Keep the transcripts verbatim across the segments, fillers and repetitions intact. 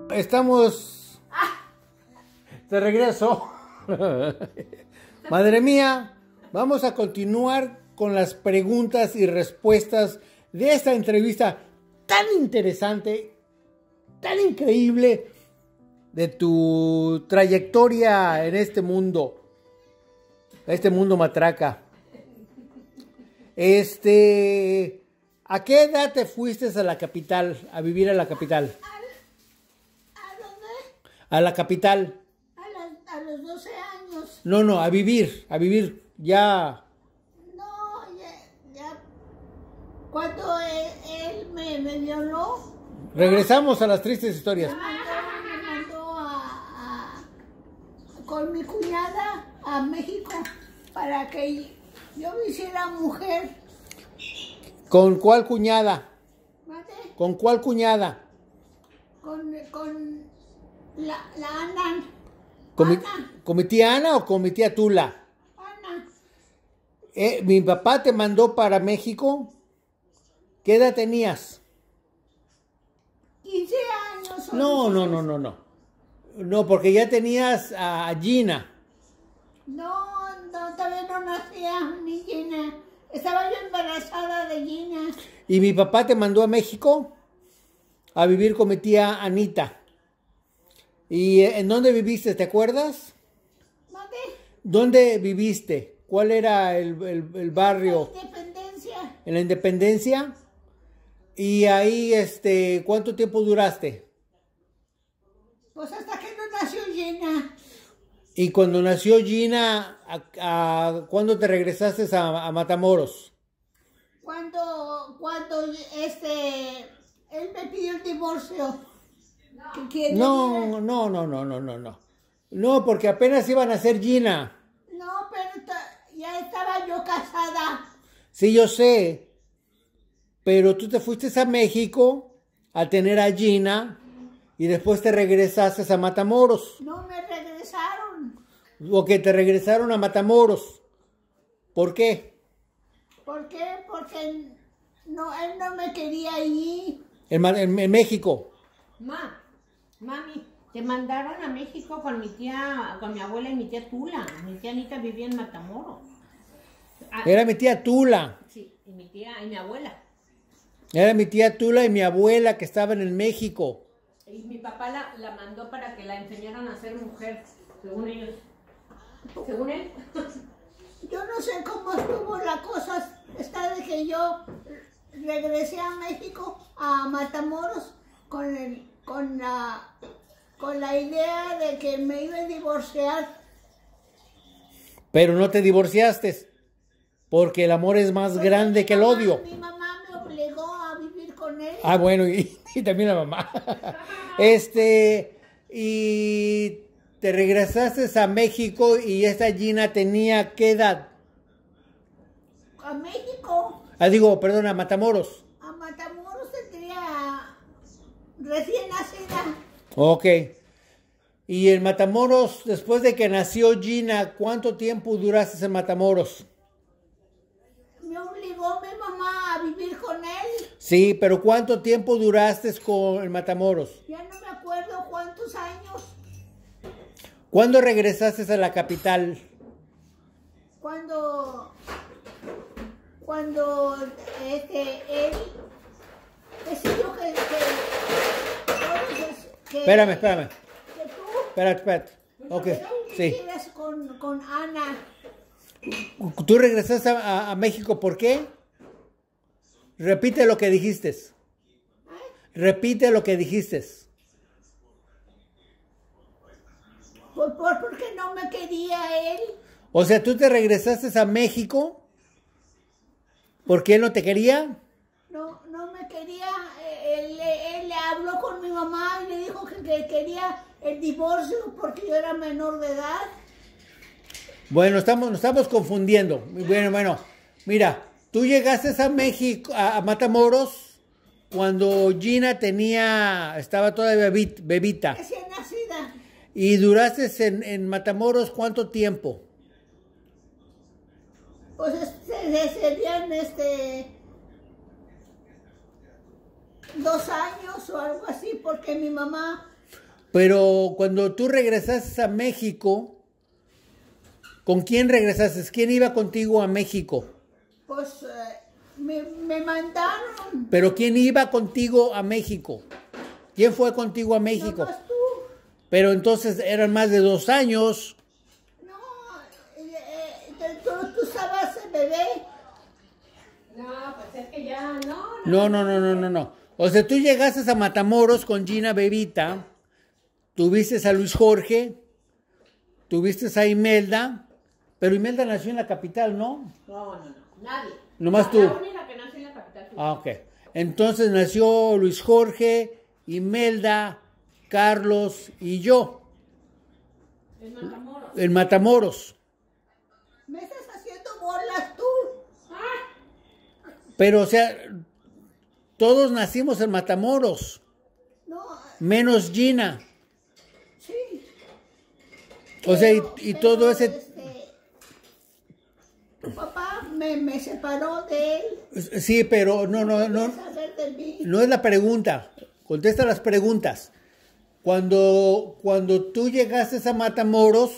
Estamos de regreso. Madre mía, vamos a continuar con las preguntas y respuestas de esta entrevista tan interesante, tan increíble de tu trayectoria en este mundo, este mundo matraca. Este, ¿a qué edad te fuiste a la capital, a vivir a la capital? ¿A dónde? A la capital. A, la, a los doce años. No, no, a vivir, a vivir, ya. No, ya, ya. Cuando él, él me, me violó. Regresamos a las tristes historias. Me mandó, me mandó a, a, con mi cuñada a México para que yo me hiciera mujer. ¿Con cuál cuñada? ¿Mate? ¿Con cuál cuñada? Con, con la, la Ana. ¿Con mi, Ana. ¿Con mi tía Ana o con mi tía Tula? Ana. Eh, ¿Mi papá te mandó para México? ¿Qué edad tenías? quince años. No, no, no, no, no. No, porque ya tenías a Gina. No, no, todavía no nacía ni Gina. Estaba yo embarazada de Gina. ¿Y mi papá te mandó a México? A vivir con mi tía Anita. ¿Y en dónde viviste? ¿Te acuerdas? ¿Dónde? ¿Dónde viviste? ¿Cuál era el, el, el barrio? La Independencia. ¿En la Independencia? Y ahí, este, ¿cuánto tiempo duraste? Pues hasta que no nació Gina. Y cuando nació Gina, ¿a, a, ¿cuándo te regresaste a, a Matamoros? Cuando, cuando este, él me pidió el divorcio. Que No, tenía... no, no, no, no, no, no. No, porque apenas iban a ser Gina. No, pero ya estaba yo casada. Sí, yo sé. Pero tú te fuiste a México a tener a Gina y después te regresaste a Matamoros. No me regresaron. O que te regresaron a Matamoros. ¿Por qué? ¿Por qué? Porque no, él no me quería allí. En, en, en México. Ma, mami, te mandaron a México con mi tía, con mi abuela y mi tía Tula. Mi tía Anita vivía en Matamoros. Ah, Era mi tía Tula. sí, y mi tía y mi abuela. Era mi tía Tula y mi abuela que estaban en México. Y mi papá la, la mandó para que la enseñaran a ser mujer, según ellos. Según él. Yo no sé cómo estuvo la cosa. Está de que yo regresé a México, a Matamoros, con, el, con, la, con la idea de que me iba a divorciar. Pero no te divorciaste. Porque el amor es más Porque grande que el mamá, odio. Mi mamá me obligó a vivir con él. Ah, bueno, y, y también la mamá. Este, y te regresaste a México y esta Gina tenía ¿qué edad? A México, Ah, digo, perdón, a Matamoros. a Matamoros tendría recién nacida. Ok. Y en Matamoros, después de que nació Gina, ¿cuánto tiempo duraste en Matamoros? Me obligó mi mamá a vivir con él. Sí, pero ¿cuánto tiempo duraste con el Matamoros? Ya no me acuerdo cuántos años. ¿Cuándo regresaste a la capital? Cuando, cuando este, él decidió que, que, que, Espérame, espérame. que tú, Espérate, espérate. Ok, que tú sí. vivieras con, con Ana. ¿Tú regresaste a, a México por qué? Repite lo que dijiste. ¿Eh? Repite lo que dijiste. Por, por, porque no me quería él. O sea, ¿tú te regresaste a México porque él no te quería? No, no me quería. Él, él le habló con mi mamá y le dijo que, que quería el divorcio porque yo era menor de edad. Bueno, estamos, nos estamos confundiendo. Bueno, bueno, mira, tú llegaste a México, a, a Matamoros, cuando Gina tenía, estaba todavía bebita. Recién nacida. ¿Y duraste en, en Matamoros cuánto tiempo? Pues este, serían este, dos años o algo así, porque mi mamá Pero cuando tú regresaste a México, ¿con quién regresaste? ¿Quién iba contigo a México? Pues eh, me, me mandaron. ¿Pero quién iba contigo a México? ¿Quién fue contigo a México? Nomás tú. Pero entonces eran más de dos años. No, eh, eh, tú, tú estabas bebé. No, pues es que ya, no, No, no, no, no, no, no. O sea, tú llegaste a Matamoros con Gina Bebita, tuviste a Luis Jorge, tuviste a Imelda, pero Imelda nació en la capital, ¿no? No, no, no, nadie. Nomás La- tú. La única que nació en la capital. Ah, ok. Entonces nació Luis Jorge, Imelda, Carlos y yo, En Matamoros. en Matamoros. Me estás haciendo bolas tú. Ah, Pero, o sea, todos nacimos en Matamoros, No, menos Gina. sí. O sea, y, Pero- y pero, todo ese... este, tu papá me, me separó de él. Sí, pero no, no, no, Quería saber de mí. no es la pregunta. Contesta las preguntas. Cuando, cuando tú llegaste a Matamoros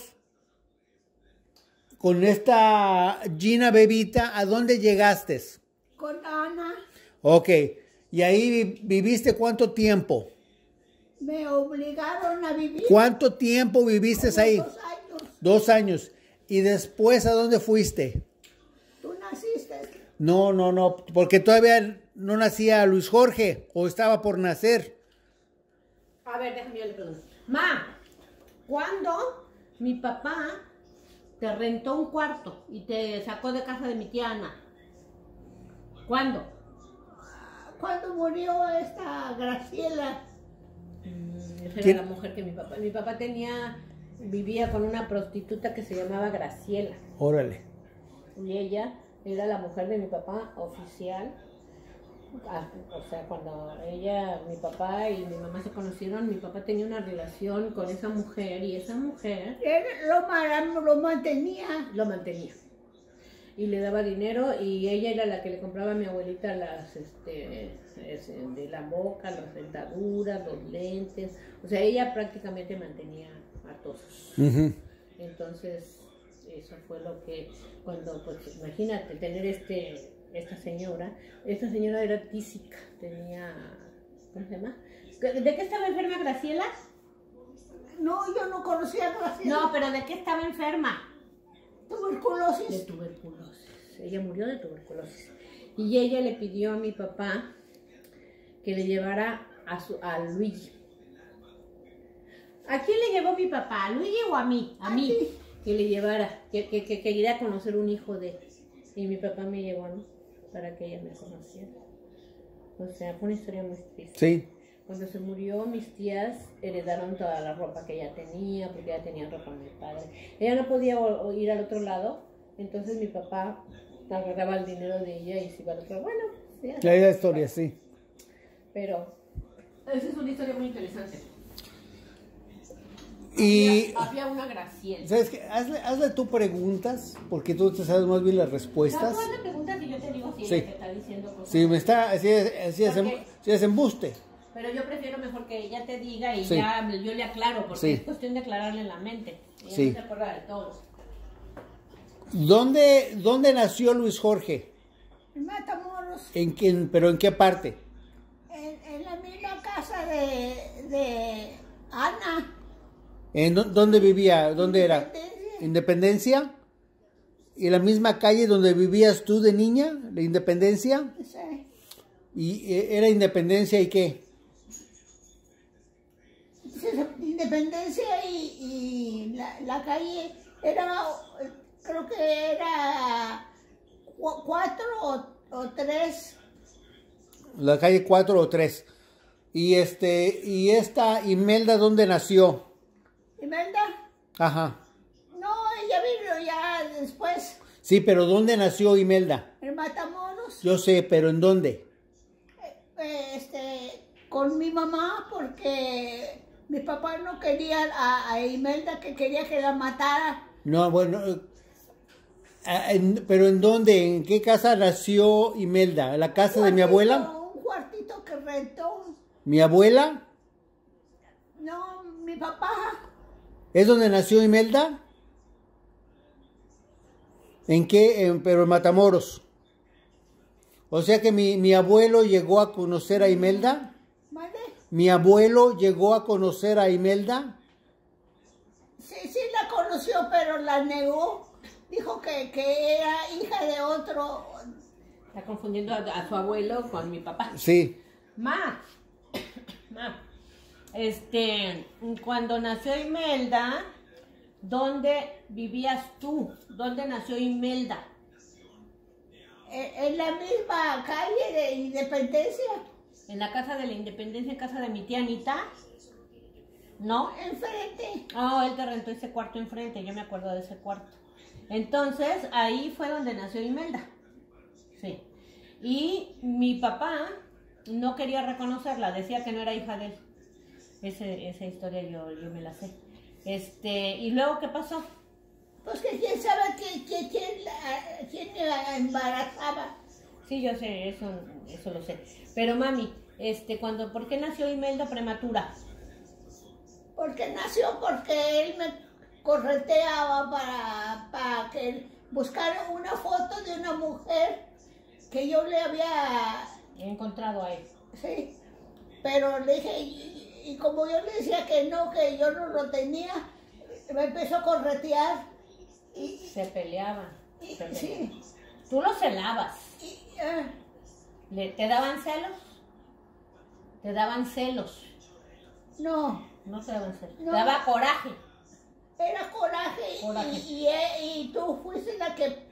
con esta Gina Bebita, ¿a dónde llegaste? Con Ana Ok. ¿Y ahí vi- viviste cuánto tiempo? me obligaron a vivir. ¿Cuánto tiempo viviste como ahí? Dos años. Dos años. ¿Y después a dónde fuiste? Tú naciste. No, no, no, porque todavía no nacía Luis Jorge o estaba por nacer. a ver, déjame yo le pregunto. Ma, ¿cuándo mi papá te rentó un cuarto y te sacó de casa de mi tía Ana? ¿Cuándo? Cuando murió esta Graciela. Esa ¿Quién? era la mujer que mi papá. Mi papá tenía, vivía con una prostituta que se llamaba Graciela. Órale. Y ella era la mujer de mi papá oficial. Ah, o sea, cuando ella, mi papá y mi mamá se conocieron, mi papá tenía una relación con esa mujer y esa mujer Él lo, ma- lo mantenía. lo mantenía. Y le daba dinero y ella era la que le compraba a mi abuelita las, este, es- de la boca, las dentaduras, los lentes. O sea, ella prácticamente mantenía a todos. Ujú. Entonces, eso fue lo que, cuando, pues imagínate, tener este, esta señora, esta señora era tísica, tenía, ¿cómo se llama? ¿De qué estaba enferma Graciela? No, yo no conocía a Graciela. No, pero ¿de qué estaba enferma? De Tuberculosis. tuberculosis. Ella murió de tuberculosis. Y ella le pidió a mi papá que le llevara a, su, a Luigi. ¿A quién le llevó mi papá? ¿A Luigi o a mí? A mí. ti. Que le llevara, que, que, que quería conocer un hijo de él. Y mi papá me llevó, ¿no? Para que ella me conociera. O sea, fue una historia muy triste. Sí. Cuando se murió, mis tías heredaron toda la ropa que ella tenía, porque ella tenía ropa muy padre. Ella no podía o- o ir al otro lado, entonces mi papá agarraba el dinero de ella y se iba al otro lado. Bueno, sí, La idea historia, sí. pero esa es una historia muy interesante. Y, Había, había una Graciela. ¿sabes qué? Hazle, hazle tú preguntas, porque tú te sabes más bien las No, respuestas. tú hazle preguntas y yo te digo si Sí. ella te está diciendo cosas. Si me está, si es, si es, em- Porque- si es embuste. Pero yo prefiero mejor que ella te diga y Sí. ya yo le aclaro, porque Sí. es cuestión de aclararle en la mente. Ella Sí. no se acuerda de todo. ¿Dónde, dónde nació Luis Jorge? En Matamoros. ¿En quién, pero en qué parte? En, en la misma casa de, de Ana. ¿En dó- dónde vivía? ¿Dónde era? Independencia. ¿Independencia? ¿Y la misma calle donde vivías tú de niña? ¿La Independencia? Sí. ¿Y eh, era Independencia y qué? Independencia y, y la, la calle era, creo que era cu- cuatro o, o tres. La calle cuatro o tres. Y este, y esta Imelda, ¿dónde nació? Imelda, Ajá. no, ella vino ya después Sí, pero ¿dónde nació Imelda? en Matamoros, Yo sé, pero ¿en dónde? eh, este, con mi mamá, porque mi papá no quería a, a Imelda, que quería que la matara. No, bueno, eh, ah, en- pero ¿en dónde? ¿En qué casa nació Imelda? ¿En la casa de mi abuela? Un cuartito que rentó. ¿Mi abuela? No, mi mi papá. ¿Es donde nació Imelda? ¿En qué? En, pero en Matamoros. O sea que mi, mi abuelo llegó a conocer a Imelda. ¿Vale? ¿Mi abuelo llegó a conocer a Imelda? Sí, sí la conoció, pero la negó. Dijo que, que era hija de otro. Está confundiendo a, a su abuelo con mi papá. Sí. Ma, ma, este, cuando nació Imelda, ¿dónde vivías tú? ¿Dónde nació Imelda? En, en la misma calle de Independencia. ¿En la casa de la Independencia, en casa de mi tía Anita? ¿No? Enfrente. Oh, él te rentó ese cuarto enfrente, yo me acuerdo de ese cuarto. Entonces, ahí fue donde nació Imelda. Sí. Y mi papá no quería reconocerla, decía que no era hija de él. Ese, esa historia yo, yo me la sé. Este, ¿y luego qué pasó? Pues que quién sabe quién, quién, quién, la, quién la embarazaba. Sí, yo sé, eso, eso lo sé. Pero mami, este, cuando, ¿por qué nació Imelda prematura? Porque nació porque él me correteaba para, para que buscara una foto de una mujer que yo le había... He encontrado a él. Sí, pero le dije, y, y como yo le decía que no, que yo no lo tenía, me empezó a corretear. Y, Se peleaban. y- se peleaban. sí, Tú lo celabas. y, ah, Le- ¿Te daban celos? Te daban celos. no, No te daban celos. No. Te daba coraje. era coraje, y- Coraje. Y, y- y tú fuiste la que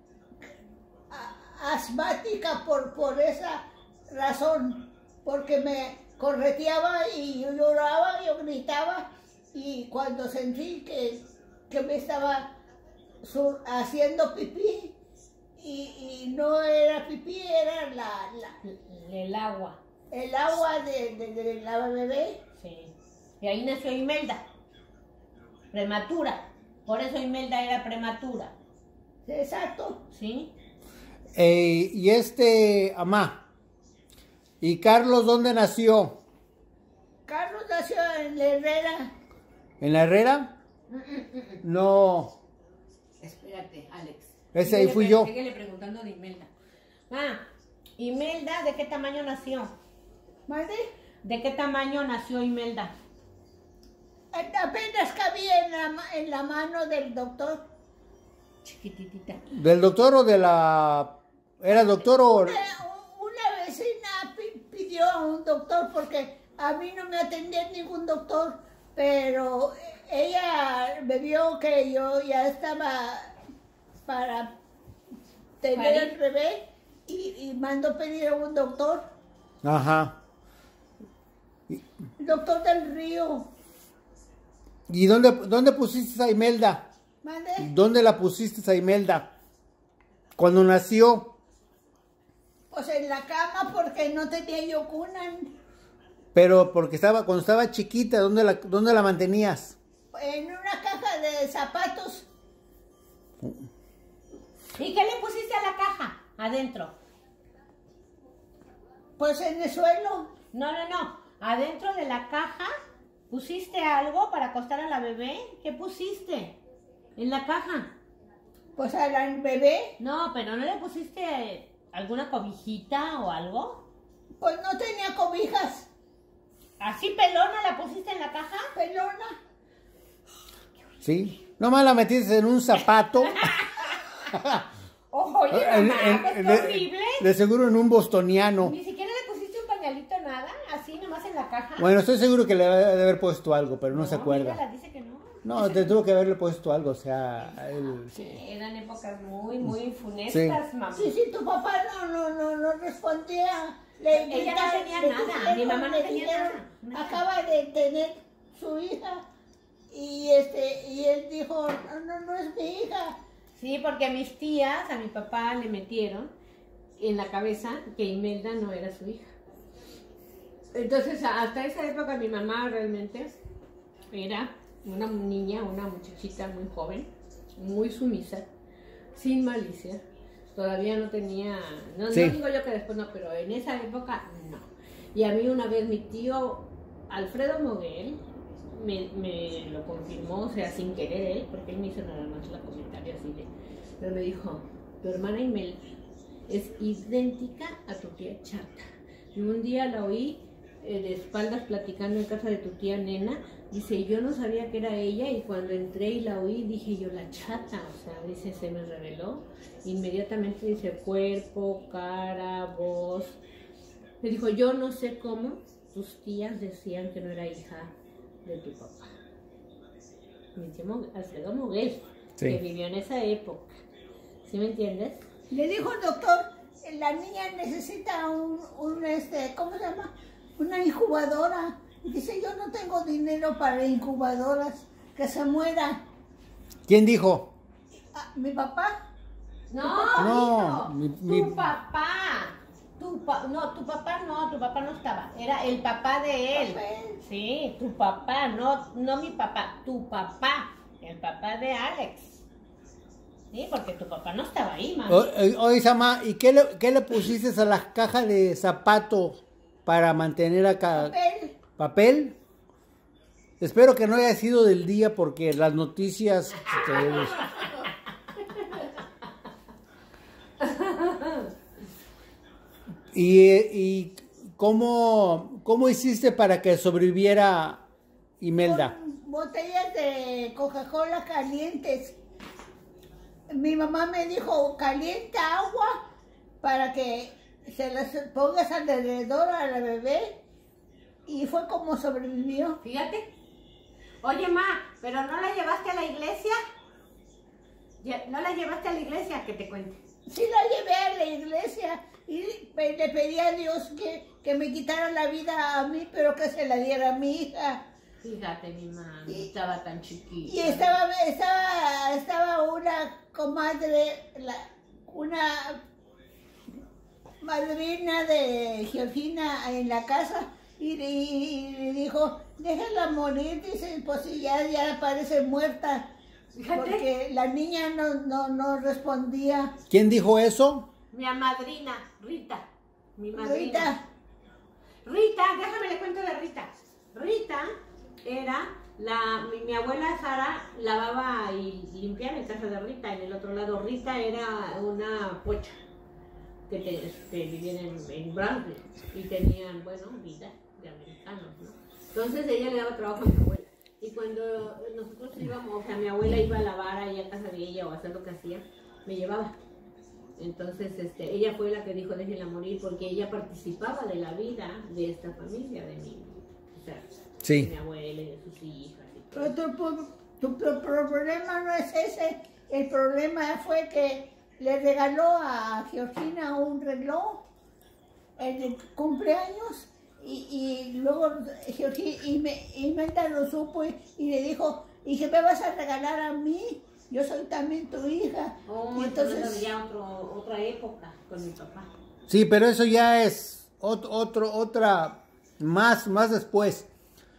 a- asmática por, por esa razón, porque me correteaba y yo lloraba, yo gritaba, y cuando sentí que, que me estaba sur- haciendo pipí, y, y no era pipí, era la, la- El agua. el agua de, de- de la bebé. Sí. Y ahí nació Imelda. Prematura. Por eso Imelda era prematura. Exacto. ¿Sí? Eh, y este, Amá. ¿Y Carlos dónde nació? Carlos nació en la Herrera. ¿En la Herrera? No. Espérate, Alex. Ese ahí Síguele fui pre- yo. Síguele preguntando de Imelda. Ah, Imelda, ¿de qué tamaño nació? ¿Vale? ¿De qué tamaño nació Imelda? Apenas cabía en la, ma- en la mano del doctor. Chiquititita. ¿Del doctor o de la... ¿Era doctor o...? Una, una vecina pi- pidió a un doctor porque a mí no me atendía ningún doctor, pero ella me vio que yo ya estaba para tener ¿Parir? el bebé y, y mandó pedir a un doctor, Ajá. doctor del Río. ¿Y dónde, dónde pusiste a Imelda? ¿Mande? ¿Dónde la pusiste a Imelda? Cuando nació. Pues en la cama porque no tenía yo cuna. Pero porque estaba, cuando estaba chiquita, ¿dónde la, dónde la mantenías? En una caja de zapatos. ¿Y qué le pusiste a la caja? Adentro. Pues en el suelo. No, no, no. Adentro de la caja, ¿pusiste algo para acostar a la bebé? ¿Qué pusiste? En la caja. Pues al bebé. No, pero ¿no le pusiste alguna cobijita o algo? Pues no tenía cobijas. ¿Así pelona la pusiste en la caja? Pelona. Sí. Nomás la metiste en un zapato. Oye, En- mamá, en- ¿qué de, horrible? de seguro en un bostoniano. Ni siquiera le pusiste un pañalito, nada, así nomás en la caja. Bueno, estoy seguro que le debe de haber puesto algo, pero no, se acuerda. mírala, dice que no. No, te tuvo que haberle puesto algo, o sea, él... Sí, eran épocas muy, muy funestas, mamá. Sí, sí, tu papá no, no, no, no respondía. Le Ella no gritaron, tenía le nada, dijeron, mi mamá no le tenía dijeron, nada. acaba de tener su hija. Y este, y él dijo, no, no, no es mi hija. Sí, porque a mis tías, a mi papá le metieron en la cabeza que Imelda no era su hija. Entonces, hasta esa época mi mamá realmente era una niña, una muchachita muy joven, muy sumisa, sin malicia. Todavía no tenía, no, Sí. no digo yo que después no, pero en esa época no. Y a mí una vez mi tío Alfredo Moguel me, me lo confirmó, o sea, sin querer él, porque él me hizo nada más la comentario así de, pero me dijo, tu hermana Imelda es idéntica a tu tía Chata. Y un día la oí eh, de espaldas platicando en casa de tu tía Nena, dice, yo no sabía que era ella, y cuando entré y la oí, dije yo, la Chata, o sea, dice, se me reveló, inmediatamente dice, cuerpo, cara, voz. Me dijo, yo no sé cómo tus tías decían que no era hija de tu papá. Mi tío Alfredo Moguel, sí, que vivió en esa época. ¿Sí me entiendes? Le dijo el doctor, la niña necesita un, un este, ¿cómo se llama? Una incubadora. Dice, yo no tengo dinero para incubadoras, que se muera. ¿Quién dijo? Ah, ¿mi papá? No, no, mi, mi... tu papá. Tu pa no, tu papá no, tu papá no estaba, era el papá de él. Papel. Sí, tu papá, no, no mi papá, tu papá, el papá de Alex. Sí, porque tu papá no estaba ahí, mami. Oye, Sama, ¿y qué le, qué le pusiste a las cajas de zapatos para mantener acá? Papel. ¿Papel? Espero que no haya sido del día porque las noticias... ¿Y, y cómo, cómo hiciste para que sobreviviera Imelda? Con botellas de Coca-Cola calientes. Mi mamá me dijo, calienta agua para que se las pongas alrededor a la bebé. Y fue como sobrevivió. Fíjate. Oye, ma, ¿pero no la llevaste a la iglesia? ¿No la llevaste a la iglesia? Que te cuente. Sí, la llevé a la iglesia y le pedí a Dios que, que me quitara la vida a mí, pero que se la diera a mi hija. Fíjate, mi mami, estaba tan chiquita. Y estaba, estaba, estaba una comadre, la, una madrina de Georgina en la casa y, y, y le dijo, déjala morir, dice, pues si ya, ya parece muerta. Fíjate. Porque la niña no, no, no respondía. ¿Quién dijo eso? Mi madrina, Rita. Mi madrina. Rita. Rita, déjame le cuento de Rita. Rita era la, mi, mi abuela Sara lavaba y limpiaba en casa de Rita. En el otro lado, Rita era una pocha que te, este, vivían en, en Brownsville y tenían, bueno, vida de americanos, ¿no? Entonces ella le daba trabajo a mi abuela. Y cuando nosotros íbamos, o sea, mi abuela iba a lavar ahí a casa de ella o a hacer lo que hacía, me llevaba. Entonces, este, ella fue la que dijo, déjenla morir, porque ella participaba de la vida de esta familia, de mi, o sea, sí, de mi abuela y de sus hijas. Y Pero tu, tu, tu, tu problema no es ese, el problema fue que le regaló a Georgina un reloj en el cumpleaños. Y, y luego Georgina, y me, Imelda lo supo y, y le dijo, ¿y qué me vas a regalar a mí? Yo soy también tu hija. Oh, y entonces ya otro, otra época con mi papá. Sí, pero eso ya es otro, otro otra, más, más después.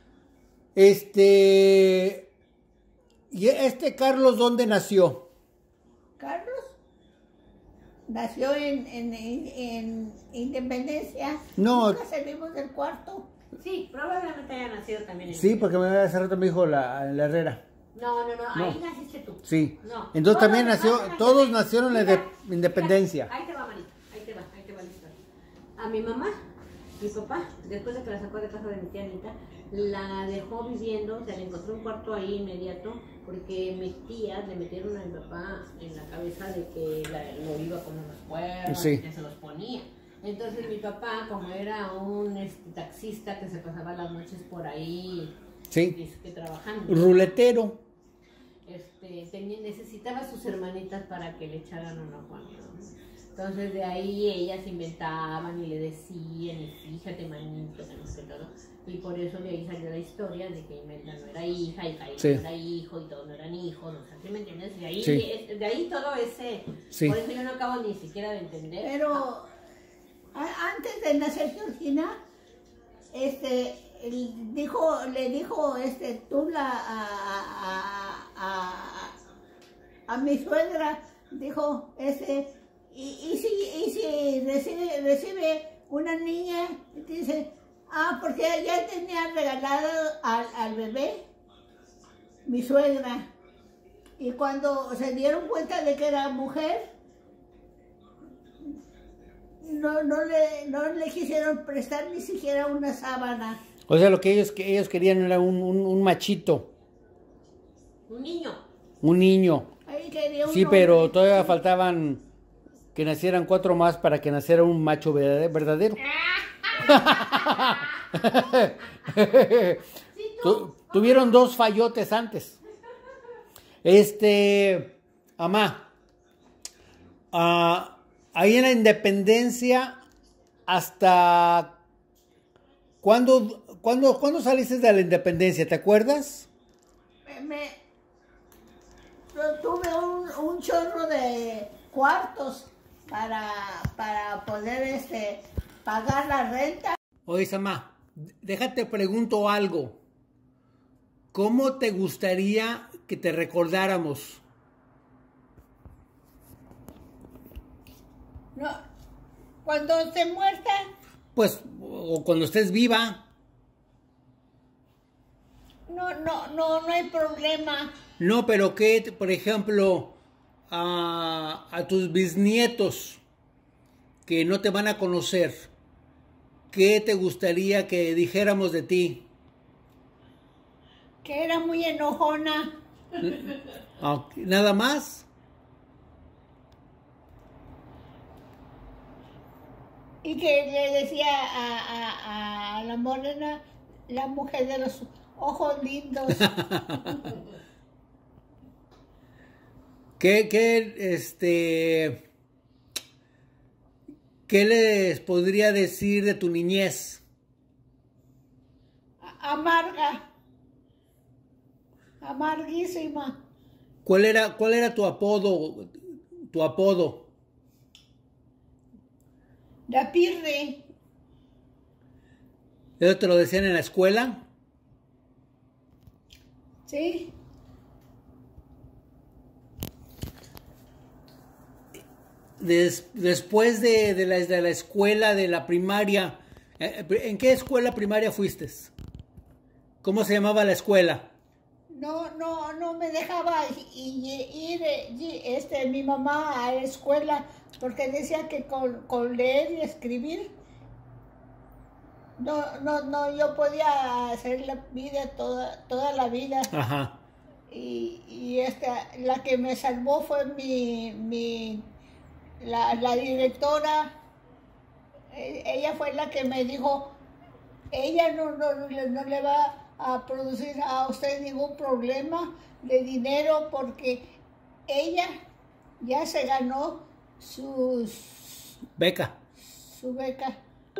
Este, ¿y este Carlos dónde nació? Carlos nació en, en, en, en Independencia. No. Nunca salimos del cuarto. Sí, probablemente haya nacido también en Sí, porque me, hace rato me dijo la, la Herrera. No, no, no, No. ahí naciste tú. Sí. No. Entonces Todos también los nació, demás todos nacieron- nacieron en la Mira, de- independencia. mira, ahí te va, Marita, ahí te va, ahí te va la historia. A mi mamá, mi papá, después de que la sacó de casa de mi tía Anita, la dejó viviendo, o sea, le encontró un cuarto ahí inmediato, porque mis tías le metieron a mi papá en la cabeza de que la, lo iba con unos cuernos, Sí. que se los ponía. Entonces mi papá, como era un este, taxista que se pasaba las noches por ahí, Sí. dizque trabajando, Ruletero. este, tenía, necesitaba sus hermanitas para que le echaran un ojo a mí, ¿no? Entonces de ahí ellas inventaban y le decían, y fíjate, manito, que no sé todo. Y por eso de ahí salió la historia de que Imelda no era hija, y Jaime Sí. no era hijo, y todos no eran hijos, o sea, ¿sí me entiendes? De ahí, Sí. es- de ahí todo ese, Sí. por eso yo no acabo ni siquiera de entender. Pero a- antes de nacer Georgina, este, él dijo, le dijo este, Tula a, a, a, a, a mi suegra, dijo, este, y, y si, y si recibe, recibe una niña, dice, ah, porque ya tenía regalado al, al bebé. mi suegra. Y cuando se dieron cuenta de que era mujer, no, no, le, no le quisieron prestar ni siquiera una sábana. O sea, lo que ellos, que ellos querían era un, un, un machito. Un niño. Un niño. Ahí quería un Sí, hombre. pero todavía faltaban que nacieran cuatro más para que naciera un macho verdade- verdadero. Tu- tuvieron dos fallotes antes. Este, Amá, ah, ahí en la Independencia, ¿hasta cuándo, cuándo, cuándo saliste de la Independencia? ¿Te acuerdas? Me, me- yo tuve un, un chorro de cuartos para, para poder este, pagar la renta. Oye, Samá, déjate pregunto algo. ¿Cómo te gustaría que te recordáramos? No, cuando esté muerta, Pues, o cuando estés viva. no, no, no, no hay problema. No, pero que, por ejemplo, a, a tus bisnietos que no te van a conocer, ¿qué te gustaría que dijéramos de ti? Que era muy enojona. Ah, ¿nada más? Y que le decía a, a- a la morena, la mujer de los ojos lindos. ¿Qué, qué, este, qué les podría decir de tu niñez? a- amarga. Amarguísima. ¿Cuál era, cuál era tu apodo, tu apodo? La pirre. ¿Eso te lo decían en la escuela? ¿Sí? Des- después de, de, la, de la escuela, de la primaria, eh, ¿en qué escuela primaria fuiste? ¿Cómo se llamaba la escuela? No, no, no me dejaba i- i- ir, eh, y- este, mi mamá a la escuela porque decía que con, con leer y escribir no, no, no, yo podía hacer la vida toda, toda la vida. Ajá. Y, y esta, la que me salvó fue mi, mi la, la directora. Eh, Ella fue la que me dijo, ella no, no, no le- no le va a producir a usted ningún problema de dinero porque ella ya se ganó sus, Beca. su beca.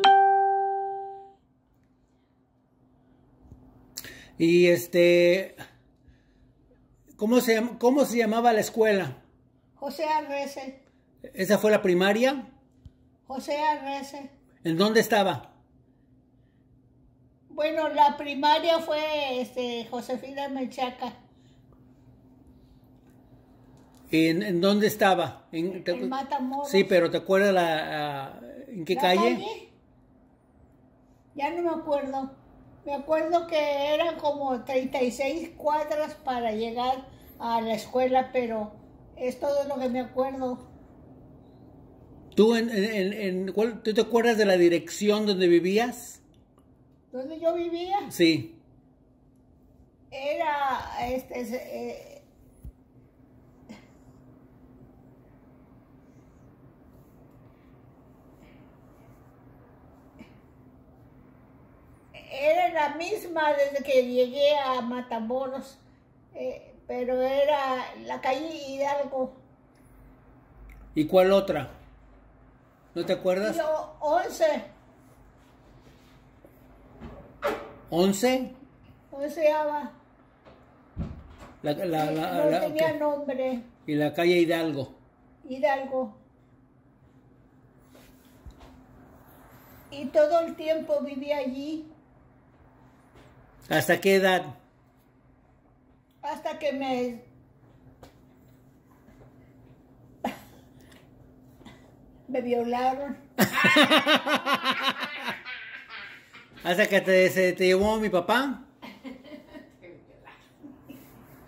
Y este, ¿cómo se, llam- cómo se llamaba la escuela? José Arrece, ¿Esa fue la primaria? José Arrece. ¿En dónde estaba? Bueno, la primaria fue este, Josefina Menchaca, ¿En, en dónde estaba? ¿En, te- en Matamoros. sí, pero ¿te acuerdas la, ah, en qué ¿La calle? Ya no me acuerdo. Me acuerdo que eran como treinta y seis cuadras para llegar a la escuela, pero es todo lo que me acuerdo. ¿Tú, en, en, en- en- cuál- ¿tú te acuerdas de la dirección donde vivías? Donde yo vivía Sí. era este eh, era la misma desde que llegué a Matamoros, eh, pero era la calle Hidalgo. ¿Y cuál otra? ¿No te acuerdas? Yo, once, ¿Once? onceava. La, la, la, No la- tenía ok. nombre. Y la calle Hidalgo. Hidalgo. Y todo el tiempo viví allí ¿Hasta qué edad? hasta que me... me violaron. ¿Hasta que te, se te llevó mi papá?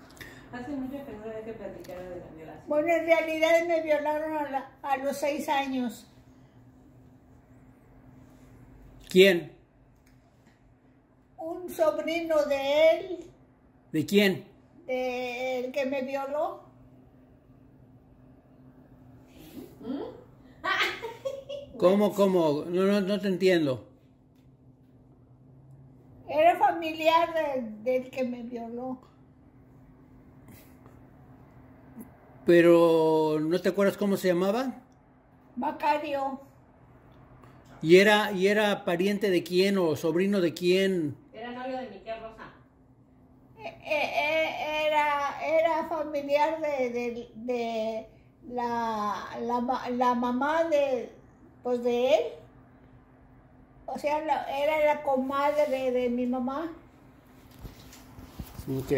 hace mucho que no le deje platicar de la violación. Bueno, en realidad me violaron a, la- a los seis años. ¿Quién? Un sobrino de él, ¿De quién? del que me violó. ¿Cómo, cómo? No, no, no te entiendo. Era familiar del, del que me violó. Pero, ¿no te acuerdas cómo se llamaba? Macario. ¿Y era, y era pariente de quién o sobrino de quién? Era novio de Miquel Rosa. Eh, eh, Era, era familiar de, de, de la, la, ma- la mamá de, pues de él. O sea, la- era la comadre de, de mi mamá. Ok.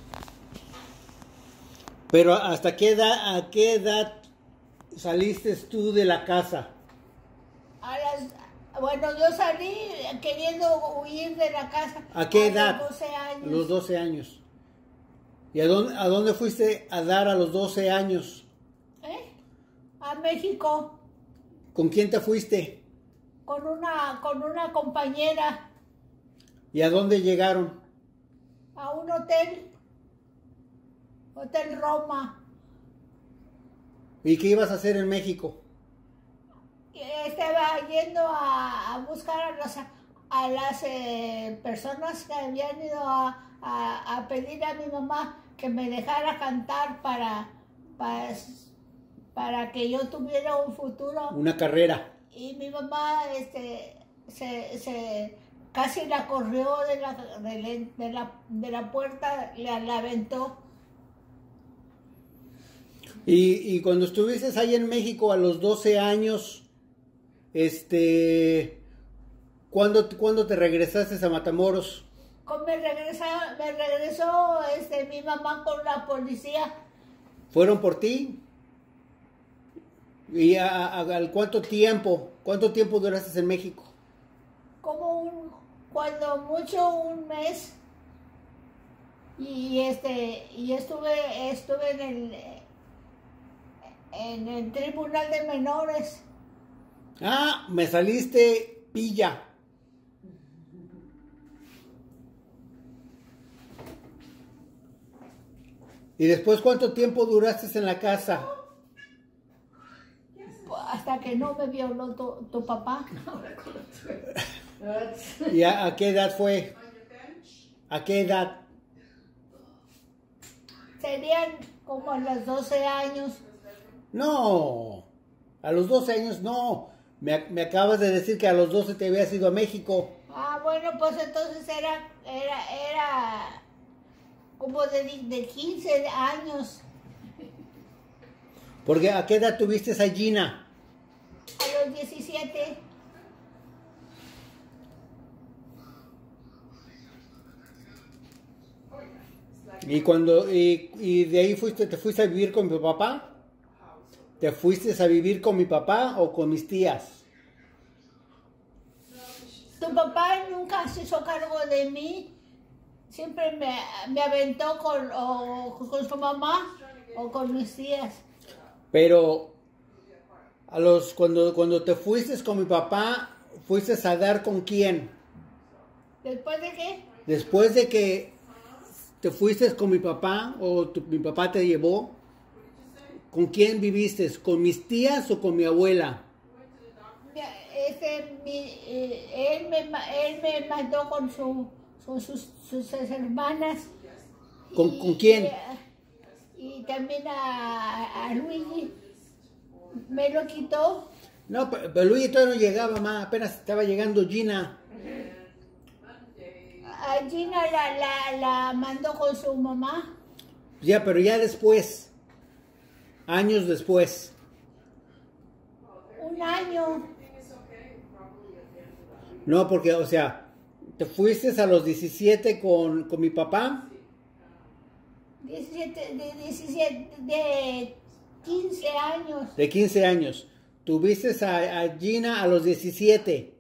Pero, ¿hasta qué edad, a qué edad saliste tú de la casa? A las, bueno, yo salí queriendo huir de la casa. ¿A qué edad? los doce años. A los doce años. ¿Y a dónde, a dónde fuiste a dar a los doce años? ¿Eh? A México ¿Con quién te fuiste? con una, con una compañera ¿Y a dónde llegaron? a un hotel, Hotel Roma. ¿Y qué ibas a hacer en México? Y estaba yendo a, a buscar a, los, a las eh, personas que habían ido a, a, a pedir a mi mamá que me dejara cantar para, para, para que yo tuviera un futuro. Una carrera. Y mi mamá este, se, se casi la corrió de la, de, la, de la, de la puerta, la, la aventó. Y, y cuando estuviste ahí en México a los doce años, este, ¿cuándo, ¿cuándo te regresaste a Matamoros? Con- Me, regresa, me regresó este, mi mamá con la policía. ¿Fueron por ti? ¿Y a, a- al cuánto tiempo? ¿Cuánto tiempo duraste en México? Como un, cuando mucho un mes. Y este, y estuve, estuve en el, en el tribunal de menores. Ah, me saliste pilla. ¿Y después cuánto tiempo duraste en la casa? Hasta que no me violó tu, tu papá. ¿Y a, a qué edad fue? ¿A qué edad? Serían como a los doce años. No, a los doce años no. Me, me acabas de decir que a los doce te habías ido a México. Ah, bueno, pues entonces era, era, era como de, de quince años. Porque ¿a qué edad tuviste a Gina? A los diecisiete. Y cuando y, y de ahí fuiste, te fuiste a vivir con mi papá. ¿Te fuiste a vivir con mi papá o con mis tías? Tu papá nunca se hizo cargo de mí. Siempre me, me aventó con, o, con su mamá o con mis tías. Pero a los cuando cuando te fuiste con mi papá, fuiste a dar con quién? ¿Después de qué? Después de que te fuiste con mi papá o tu- mi papá te llevó, ¿con quién viviste? ¿Con mis tías o con mi abuela? Este, mi, eh, él, me, ma- él me mandó con, su, con sus, sus hermanas. ¿Con- con quién? Y, y también a, a Luigi. Me lo quitó. No, pero, pero Luis todavía no llegaba, ma, apenas estaba llegando Gina. A Gina la, la, la mandó con su mamá. Ya, pero ya después, años después. Un año. No, porque, o sea, te fuiste a los diecisiete con, con mi papá. diecisiete, de, diecisiete, de quince años. De quince años. Tuviste a, a Gina a los diecisiete.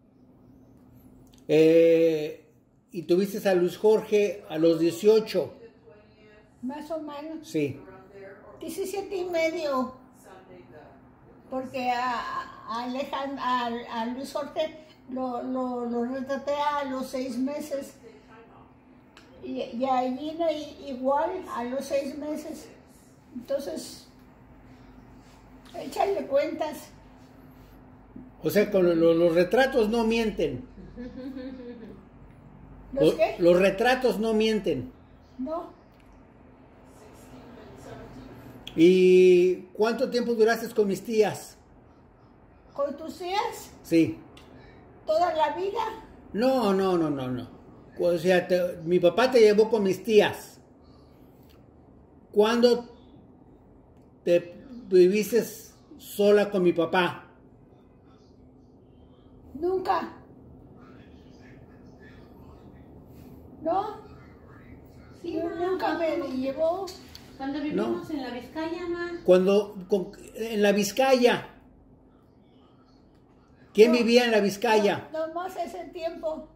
Eh, y tuviste a Luis Jorge a los dieciocho. Más o menos. Sí. diecisiete y medio. Porque a, a, Alejandro, a, a Luis Jorge lo, lo, lo retraté a los seis meses. Y, y a Gina igual a los seis meses. Entonces, échale cuentas. O sea, con lo- lo- los retratos no mienten. ¿Los Lo- qué? Los retratos no mienten. No. ¿Y cuánto tiempo duraste con mis tías? ¿Con tus tías? Sí. ¿Toda la vida? No, no, no, no, no. O sea, te- mi papá te llevó con mis tías. ¿Cuándo te viviste sola con mi papá? Nunca. ¿No? Sí, Yo ma, nunca me cuando- llevó. Cuando vivimos en la Vizcaya, ma. Cuando, con- en la Vizcaya. ¿Quién No. vivía en la Vizcaya? No, nomás ese tiempo.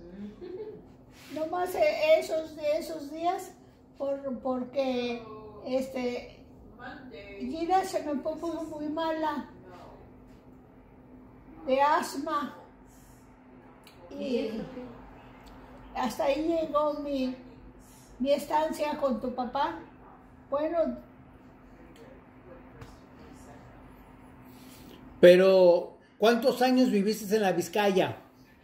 Nomás e- esos, esos días, por, porque este, Gina se me puso muy mala de asma. Y hasta ahí llegó mi, mi estancia con tu papá. Bueno, Pero, ¿cuántos años viviste en la Vizcaya?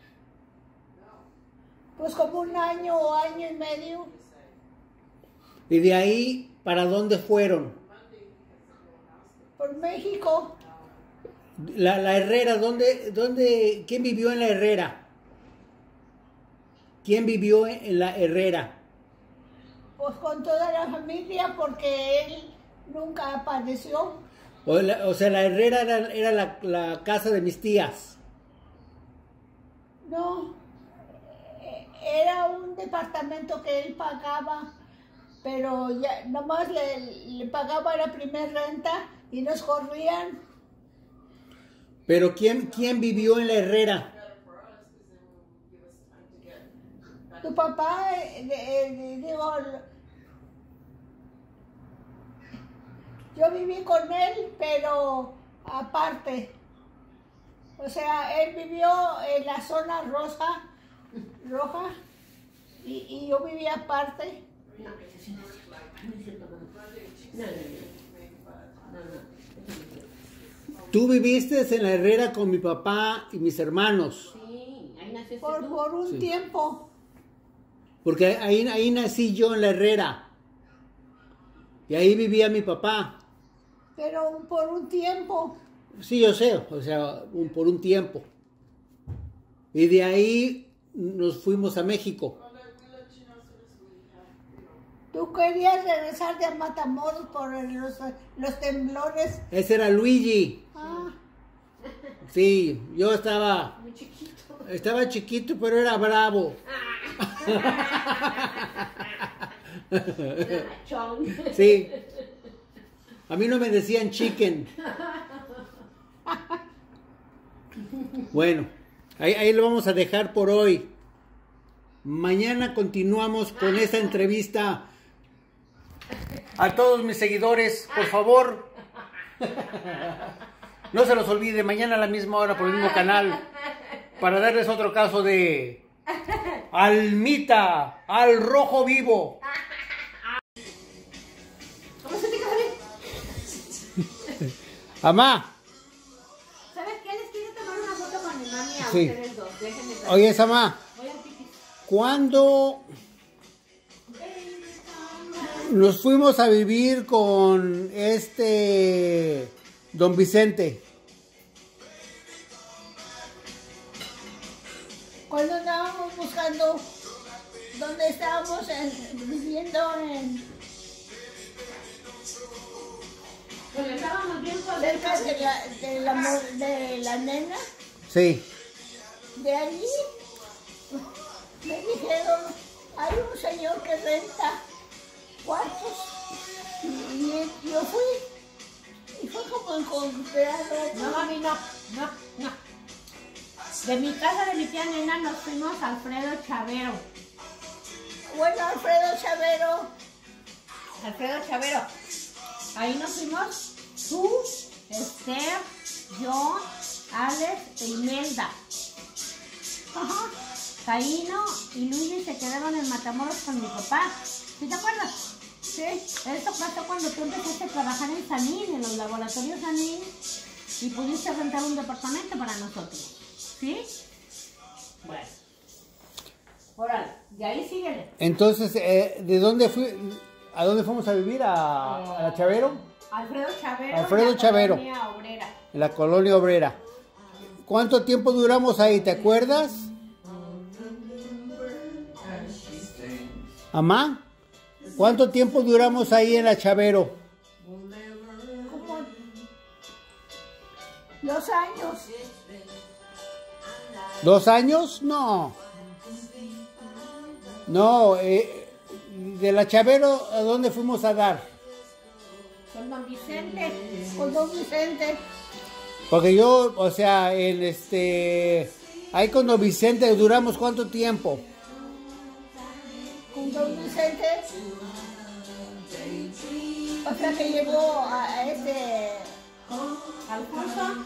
pues como un año o año y medio. Y de ahí, ¿para dónde fueron? Por México. La, la Herrera, ¿dónde, dónde, quién vivió en la Herrera? ¿Quién vivió en la Herrera? Pues con toda la familia, porque él nunca apareció. O, la- o sea, la Herrera era, era la, la casa de mis tías. No, eh, era un departamento que él pagaba, pero ya nomás le, le pagaba la primera renta y nos corrían. Pero ¿quién, quién vivió en la Herrera? Tu papá, eh, de- de- digo, yo viví con él, pero aparte. O sea, él vivió en la zona rosa, roja, y, y yo vivía aparte. No, ese sí no es cierto. No es cierto, mamá. No, no, no. No, no. Eso no es cierto. Tú viviste en la Herrera con mi papá y mis hermanos. Sí, ahí naciste Por, tú. por un Sí. tiempo. Porque ahí, ahí nací yo en la Herrera. Y ahí vivía mi papá. Pero por un tiempo. Sí, yo sé, o sea, un- por un tiempo. Y de ahí nos fuimos a México. Tú querías regresar de Matamoros por el- los, los temblores. Ese era Luigi. Ah, Sí, yo estaba, Muy chiquito. estaba chiquito, pero era bravo. Chong. Sí. A mí no me decían chicken. Bueno, ahí, ahí lo vamos a dejar por hoy. Mañana continuamos con esta entrevista. A todos mis seguidores, por favor, no se los olvide, mañana a la misma hora por el mismo canal, para darles otro caso de Almita, al rojo vivo. ¿Cómo se te cae? Amá, ¿Sabes qué? Les quiero tomar una foto con mi mami a Sí. ustedes dos. Déjenme ver. oye, Amá, Voy al pipí. ¿cuándo nos fuimos a vivir con este don Vicente? cuando andábamos buscando dónde estábamos en- viviendo en, Cuando estábamos bien cerca contentos. de la, de, la, mo- de la nena, Sí. de allí me dijeron, hay un señor que renta cuartos. Y, y yo fui. Y fue como encontrado. No, mami, no. No, no. De mi casa de mi tía nena nos fuimos a Alfredo Chavero. Bueno, Alfredo Chavero Alfredo Chavero. Ahí nos fuimos tú, Esther, yo, Alex e Imelda. Ajá. Caíno y Luigi se quedaron en Matamoros con mi papá. ¿Sí te acuerdas? Sí. Esto pasó cuando tú empezaste a trabajar en Sanín, en los laboratorios Sanín, y pudiste rentar un departamento para nosotros. ¿Sí? Bueno. Órale, y ahí síguele. Entonces, eh, ¿de dónde fui? ¿A dónde fuimos a vivir? ¿A, a la Chavero? Alfredo Chavero. Alfredo en la Chavero. Colonia Obrera. En la colonia obrera. ¿Cuánto tiempo duramos ahí? ¿Te acuerdas? ¿Amá? ¿Cuánto tiempo duramos ahí en la Chavero? Como dos años. ¿Dos años? No. No, eh, de la Chavero, ¿a dónde fuimos a dar? Con don Vicente. Con don Vicente. Porque yo, o sea, en este... Ahí con don Vicente duramos ¿cuánto tiempo? Con don Vicente. O sea que llegó a, a este... Alfonso.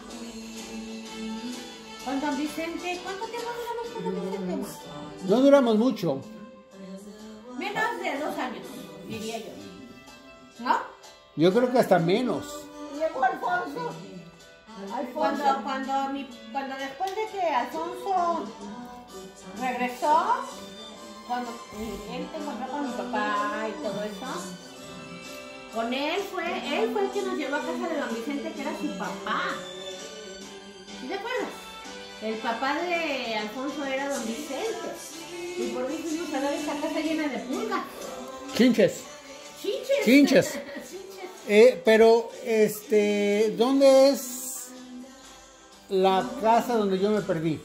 Con don Vicente. ¿Cuánto tiempo duramos con don Vicente? No duramos mucho. Menos de dos años, diría yo. ¿No? Yo creo que hasta menos. Llegó Alfonso. Alfonso. Cuando, cuando, mi, cuando después de que Alfonso regresó, cuando él se encontró con mi papá y todo eso, con él fue, él fue el que nos llevó a casa de don Vicente, que era su papá. ¿Sí te acuerdas? El papá de Alfonso era don Vicente. Y por mí fuimos a ver esa casa llena de pulgas. Chinches. Chinches. Chinches. Chinches. Eh, pero, este, ¿dónde es la casa donde yo me perdí?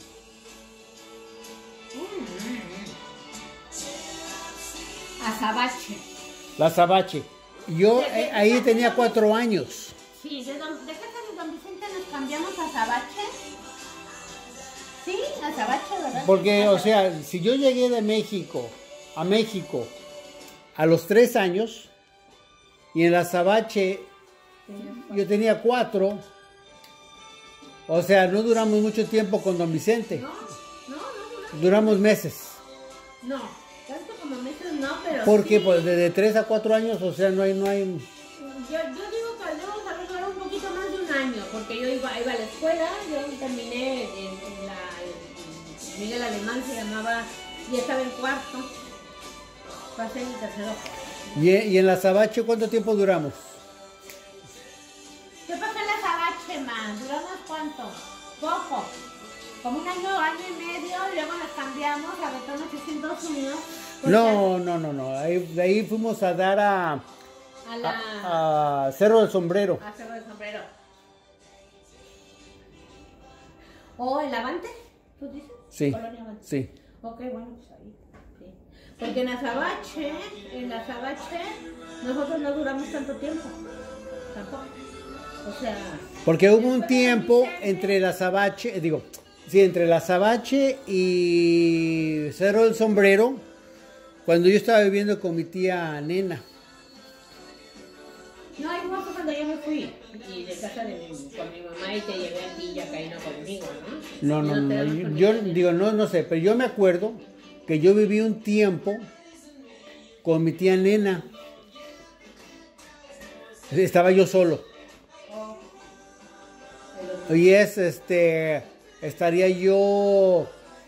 Azabache. La Azabache. Yo eh, ahí tenía cuatro años. Sí, de, don, de casa de don Vicente nos cambiamos a Azabache. Sí, Azabache, ¿verdad? Porque, o sea, si yo llegué de México a México a los tres años y en la Azabache yo tenía cuatro, o sea, no duramos mucho tiempo con don Vicente. No, no, no duramos. Duramos meses. No, tanto como meses no, pero Porque sí. pues desde tres a cuatro años, o sea, no hay, no hay. Yo, yo digo que debemos haber durado un poquito más de un año, porque yo iba, iba a la escuela, yo terminé en, en la en Miguel Alemán se llamaba, y estaba en cuarto, pasé en tercero. Y, y en la Azabache, ¿cuánto tiempo duramos? ¿Qué pasó en la Azabache, man? ¿Duramos cuánto? Poco. Como un año, año y medio, y luego nos cambiamos a Betón ochocientos uno. No, no, no, no. Ahí, de ahí fuimos a dar a, A la... a, a Cerro del Sombrero. A Cerro del Sombrero. ¿O el Avante? ¿Tú dices? Sí, Colonia Avante. sí. Ok, bueno, pues ahí. Sí. Porque en Azabache, en Azabache, nosotros no duramos tanto tiempo. Tampoco. O sea... Porque hubo un tiempo entre la Azabache, eh, digo, sí, entre la Azabache y Cerro del Sombrero, cuando yo estaba viviendo con mi tía Nena. No, ahí fue cuando yo me fui. Y de casa de mi, con mi mamá y te llevé a ti y a Caíno conmigo, ¿no? No, no, Y no, te no, vas yo, con yo mi- digo, no, no sé, pero yo me acuerdo que yo viví un tiempo con mi tía Nena. Estaba yo solo. Y es, este, estaría yo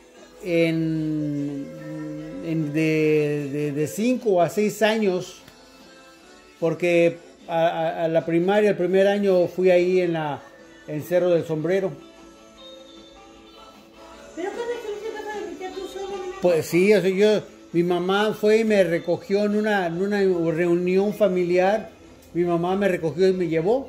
en, en de, de, de cinco a seis años, porque a, a- a la primaria, el primer año fui ahí en la en Cerro del Sombrero. ¿Pero cuándo estuviste en casa de mi tía tú solo? No? Pues sí, o sea, yo, mi mamá fue y me recogió en una, en una reunión familiar. Mi mamá me recogió y me llevó.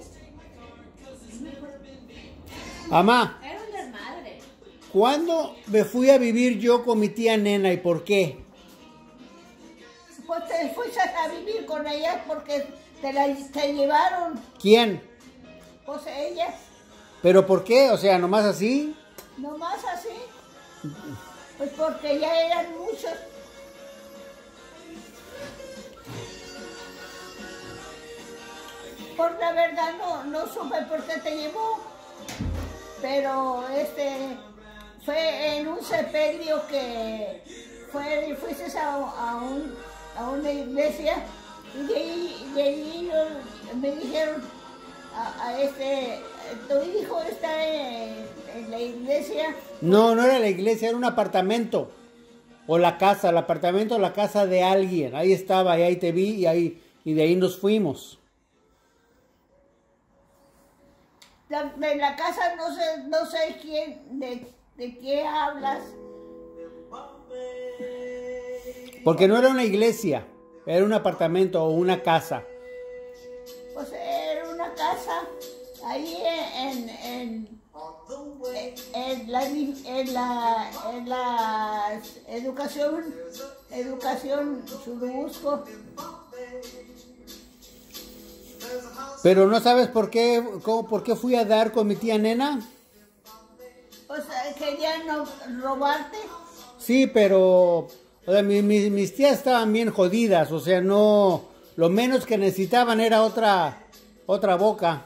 Mamá, Era un desmadre. ¿cuándo me fui a vivir yo con mi tía Nena y por qué? Pues te fuiste a vivir con ella porque te la te llevaron. ¿Quién? Pues ellas, ¿Pero por qué? O sea, nomás así. nomás así. Pues porque ya eran muchos. por la verdad no, no supe por qué te llevó, pero este fue en un sepelio que fue, fuiste a, a, un, a una iglesia y de ahí, de ahí yo- me dijeron a, a este, tu hijo está en, en la iglesia. No, no era la iglesia, era un apartamento. O la casa, el apartamento o la casa de alguien. Ahí estaba, y ahí te vi y ahí y de ahí nos fuimos. La- de la casa no sé, no sé quién, de, de qué hablas. Porque no era una iglesia, era un apartamento o una casa. Pues era una casa ahí en, en, en, la, en, la, en la educación, educación Churubusco. Pero no sabes por qué, cómo, por qué fui a dar con mi tía Nena. Pues eh, querían no- robarte. Sí, pero o sea, mi- mi- mis tías estaban bien jodidas, o sea, no, lo menos que necesitaban era otra, otra boca.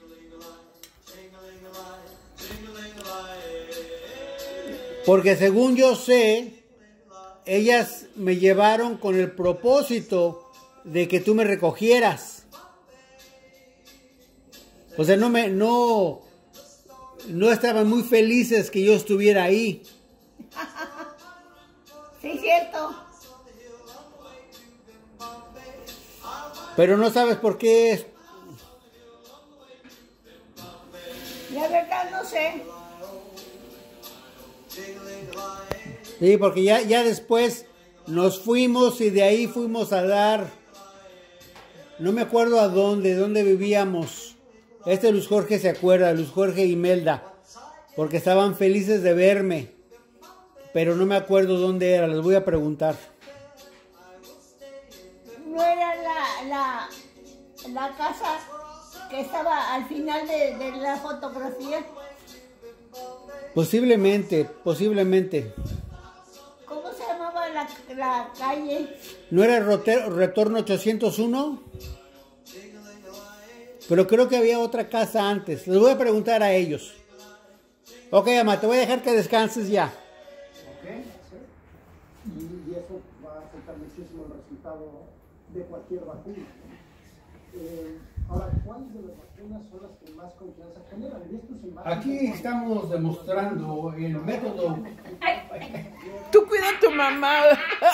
Porque según yo sé, ellas me llevaron con el propósito de que tú me recogieras. O sea, no me, no, no estaban muy felices que yo estuviera ahí. Sí, cierto. Pero no sabes por qué. La verdad no sé. Sí, porque ya, ya después nos fuimos y de ahí fuimos a dar. No me acuerdo a dónde, dónde vivíamos. Este Luis Jorge se acuerda, Luis Jorge y Melda. Porque estaban felices de verme. Pero no me acuerdo dónde era, les voy a preguntar. No era la, la, la casa que estaba al final de, de la fotografía. Posiblemente, posiblemente. ¿Cómo se llamaba la, la calle? ¿No era Rote- Retorno ochocientos uno? Pero creo que había otra casa antes. Les voy a preguntar a ellos. Ok, ama, te voy a dejar que descanses ya. ¿Ok? Sí. Y, y eso va a afectar muchísimo el resultado de cualquier vacuna. Eh, ahora, ¿cuáles de las vacunas son las que más confianza generan? ¿Y estos envases? Aquí estamos demostrando el método. Tú cuida a tu mamá.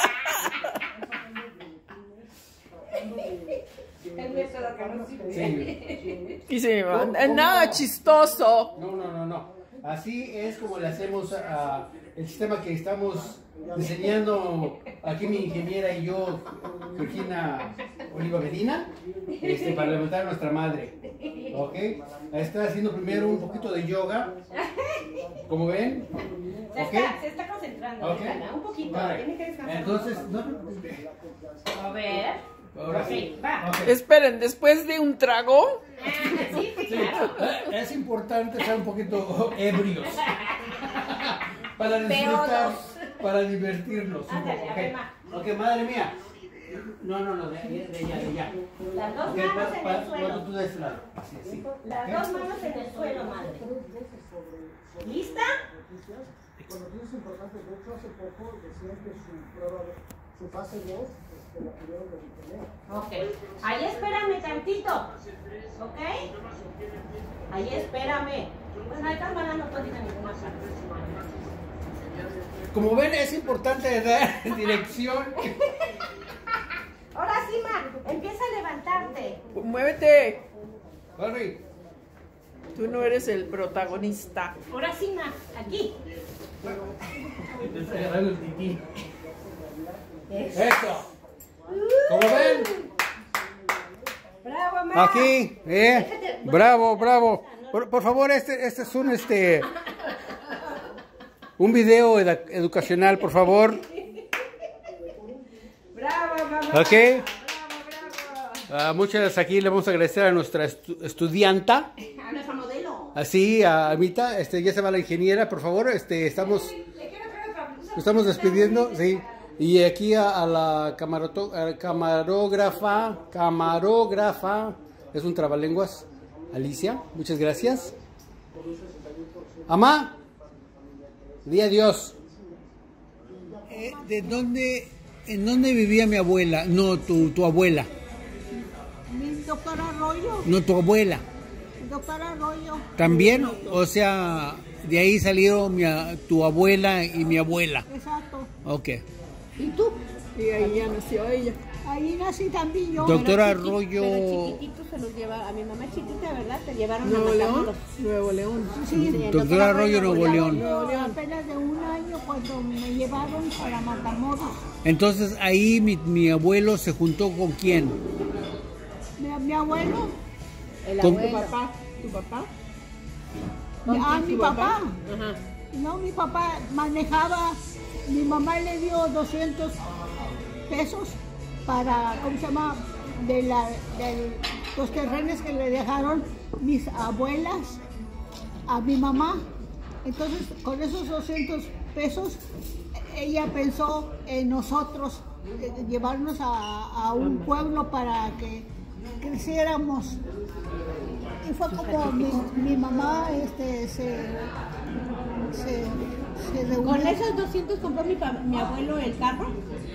El método que no sirve. Sí. Y se va. ¿Cómo- cómo? Nada chistoso. No, no, no, no. Así es como le hacemos a el sistema que estamos diseñando aquí mi ingeniera y yo, Georgina Oliva Medina, este, para levantar a nuestra madre. ¿Ok? Está haciendo primero un poquito de yoga. Como ven. Se, ¿Ok? está, se está concentrando, Ok. déjala, un poquito, Vale. tiene que descansar. Entonces, no. A ver. Ahora Ok, sí. va. Ok. Esperen, después de un trago. Ah, sí, sí, Sí, claro. eh, es importante estar un poquito ebrios para disfrutar, para divertirnos. un Ándale, poco, a ¿ok? ver, ma. Ok, madre mía. No, no, no, de, de, de allá, de allá. Las dos Ok, manos pa- en pa- el suelo. cuando tú de este lado. Así, así. Las ¿Ok? dos manos en el suelo, madre. ¿Lista? Con noticias importantes, de hecho, hace poco decían que su prueba, su fase dos, este, la tuvieron de detener. Ok. Ahí espérame tantito. ¿Ok? Ahí espérame. Bueno, esta hermana no puede ir a ninguna parte. Como ven, es importante dar dirección. Ahora sí, Ma, empieza a levantarte. Muévete. Henry, Tú no eres el protagonista. Ahora sí, Ma, aquí. te estoy agarrando el tití. Eso. Eso. Como ven, Bravo, Ma. aquí, eh, bravo, bravo. Por, por favor, este, este es un, este, un video edu- educacional, por favor. Bravo, mamá. Ok. Bravo, bravo. Ah, muchas gracias. Aquí le vamos a agradecer a nuestra estu- estudianta. A nuestra modelo. Así, a Almita, este, ya se va la ingeniera, por favor, este, estamos, Le quiero traer otra blusa. nos estamos despidiendo, sí. Y aquí a, a la camaroto- a la camarógrafa, camarógrafa, Es un trabalenguas. Alicia, muchas gracias. Amá, di adiós. Eh, ¿De dónde, en dónde vivía mi abuela? No, tu, tu abuela. Mi doctor Arroyo, No, tu abuela. doctor Arroyo. También, o sea, de ahí salieron mi, a- tu abuela y mi abuela. Exacto. Ok. ¿Y tú? Y ahí ya nació ella. Ahí nací también yo. Doctora Pero chiqui- Arroyo. Pero chiquitito se los lleva, a mi mamá chiquita, ¿verdad? Te llevaron Nuevo a León. Matamoros. Nuevo León. Sí, El Doctor Arroyo, Nuevo León. yo apenas de un año cuando me llevaron para Matamoros. Entonces ahí mi, mi abuelo se juntó con quién. Mi, mi abuelo, El Con- ¿Tu abuelo. papá? ¿Tu papá? ah, mi tu papá. papá? Ajá. No, mi papá manejaba, mi mamá le dio doscientos pesos para, ¿cómo se llama? De, la, de los terrenos que le dejaron mis abuelas a mi mamá. Entonces, con esos doscientos pesos, ella pensó en nosotros, eh, llevarnos a, a un pueblo para que creciéramos. Y fue como mi, mi mamá este, se, se, se reunió. Con esos doscientos compró mi, pa- mi abuelo el carro.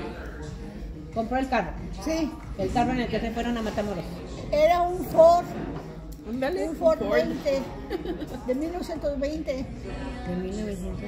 Compró el carro. Sí, El carro en el que se fueron a Matamoros. era un Ford, Ándale. un Ford Ford. veinte, de mil novecientos veinte. De mil novecientos.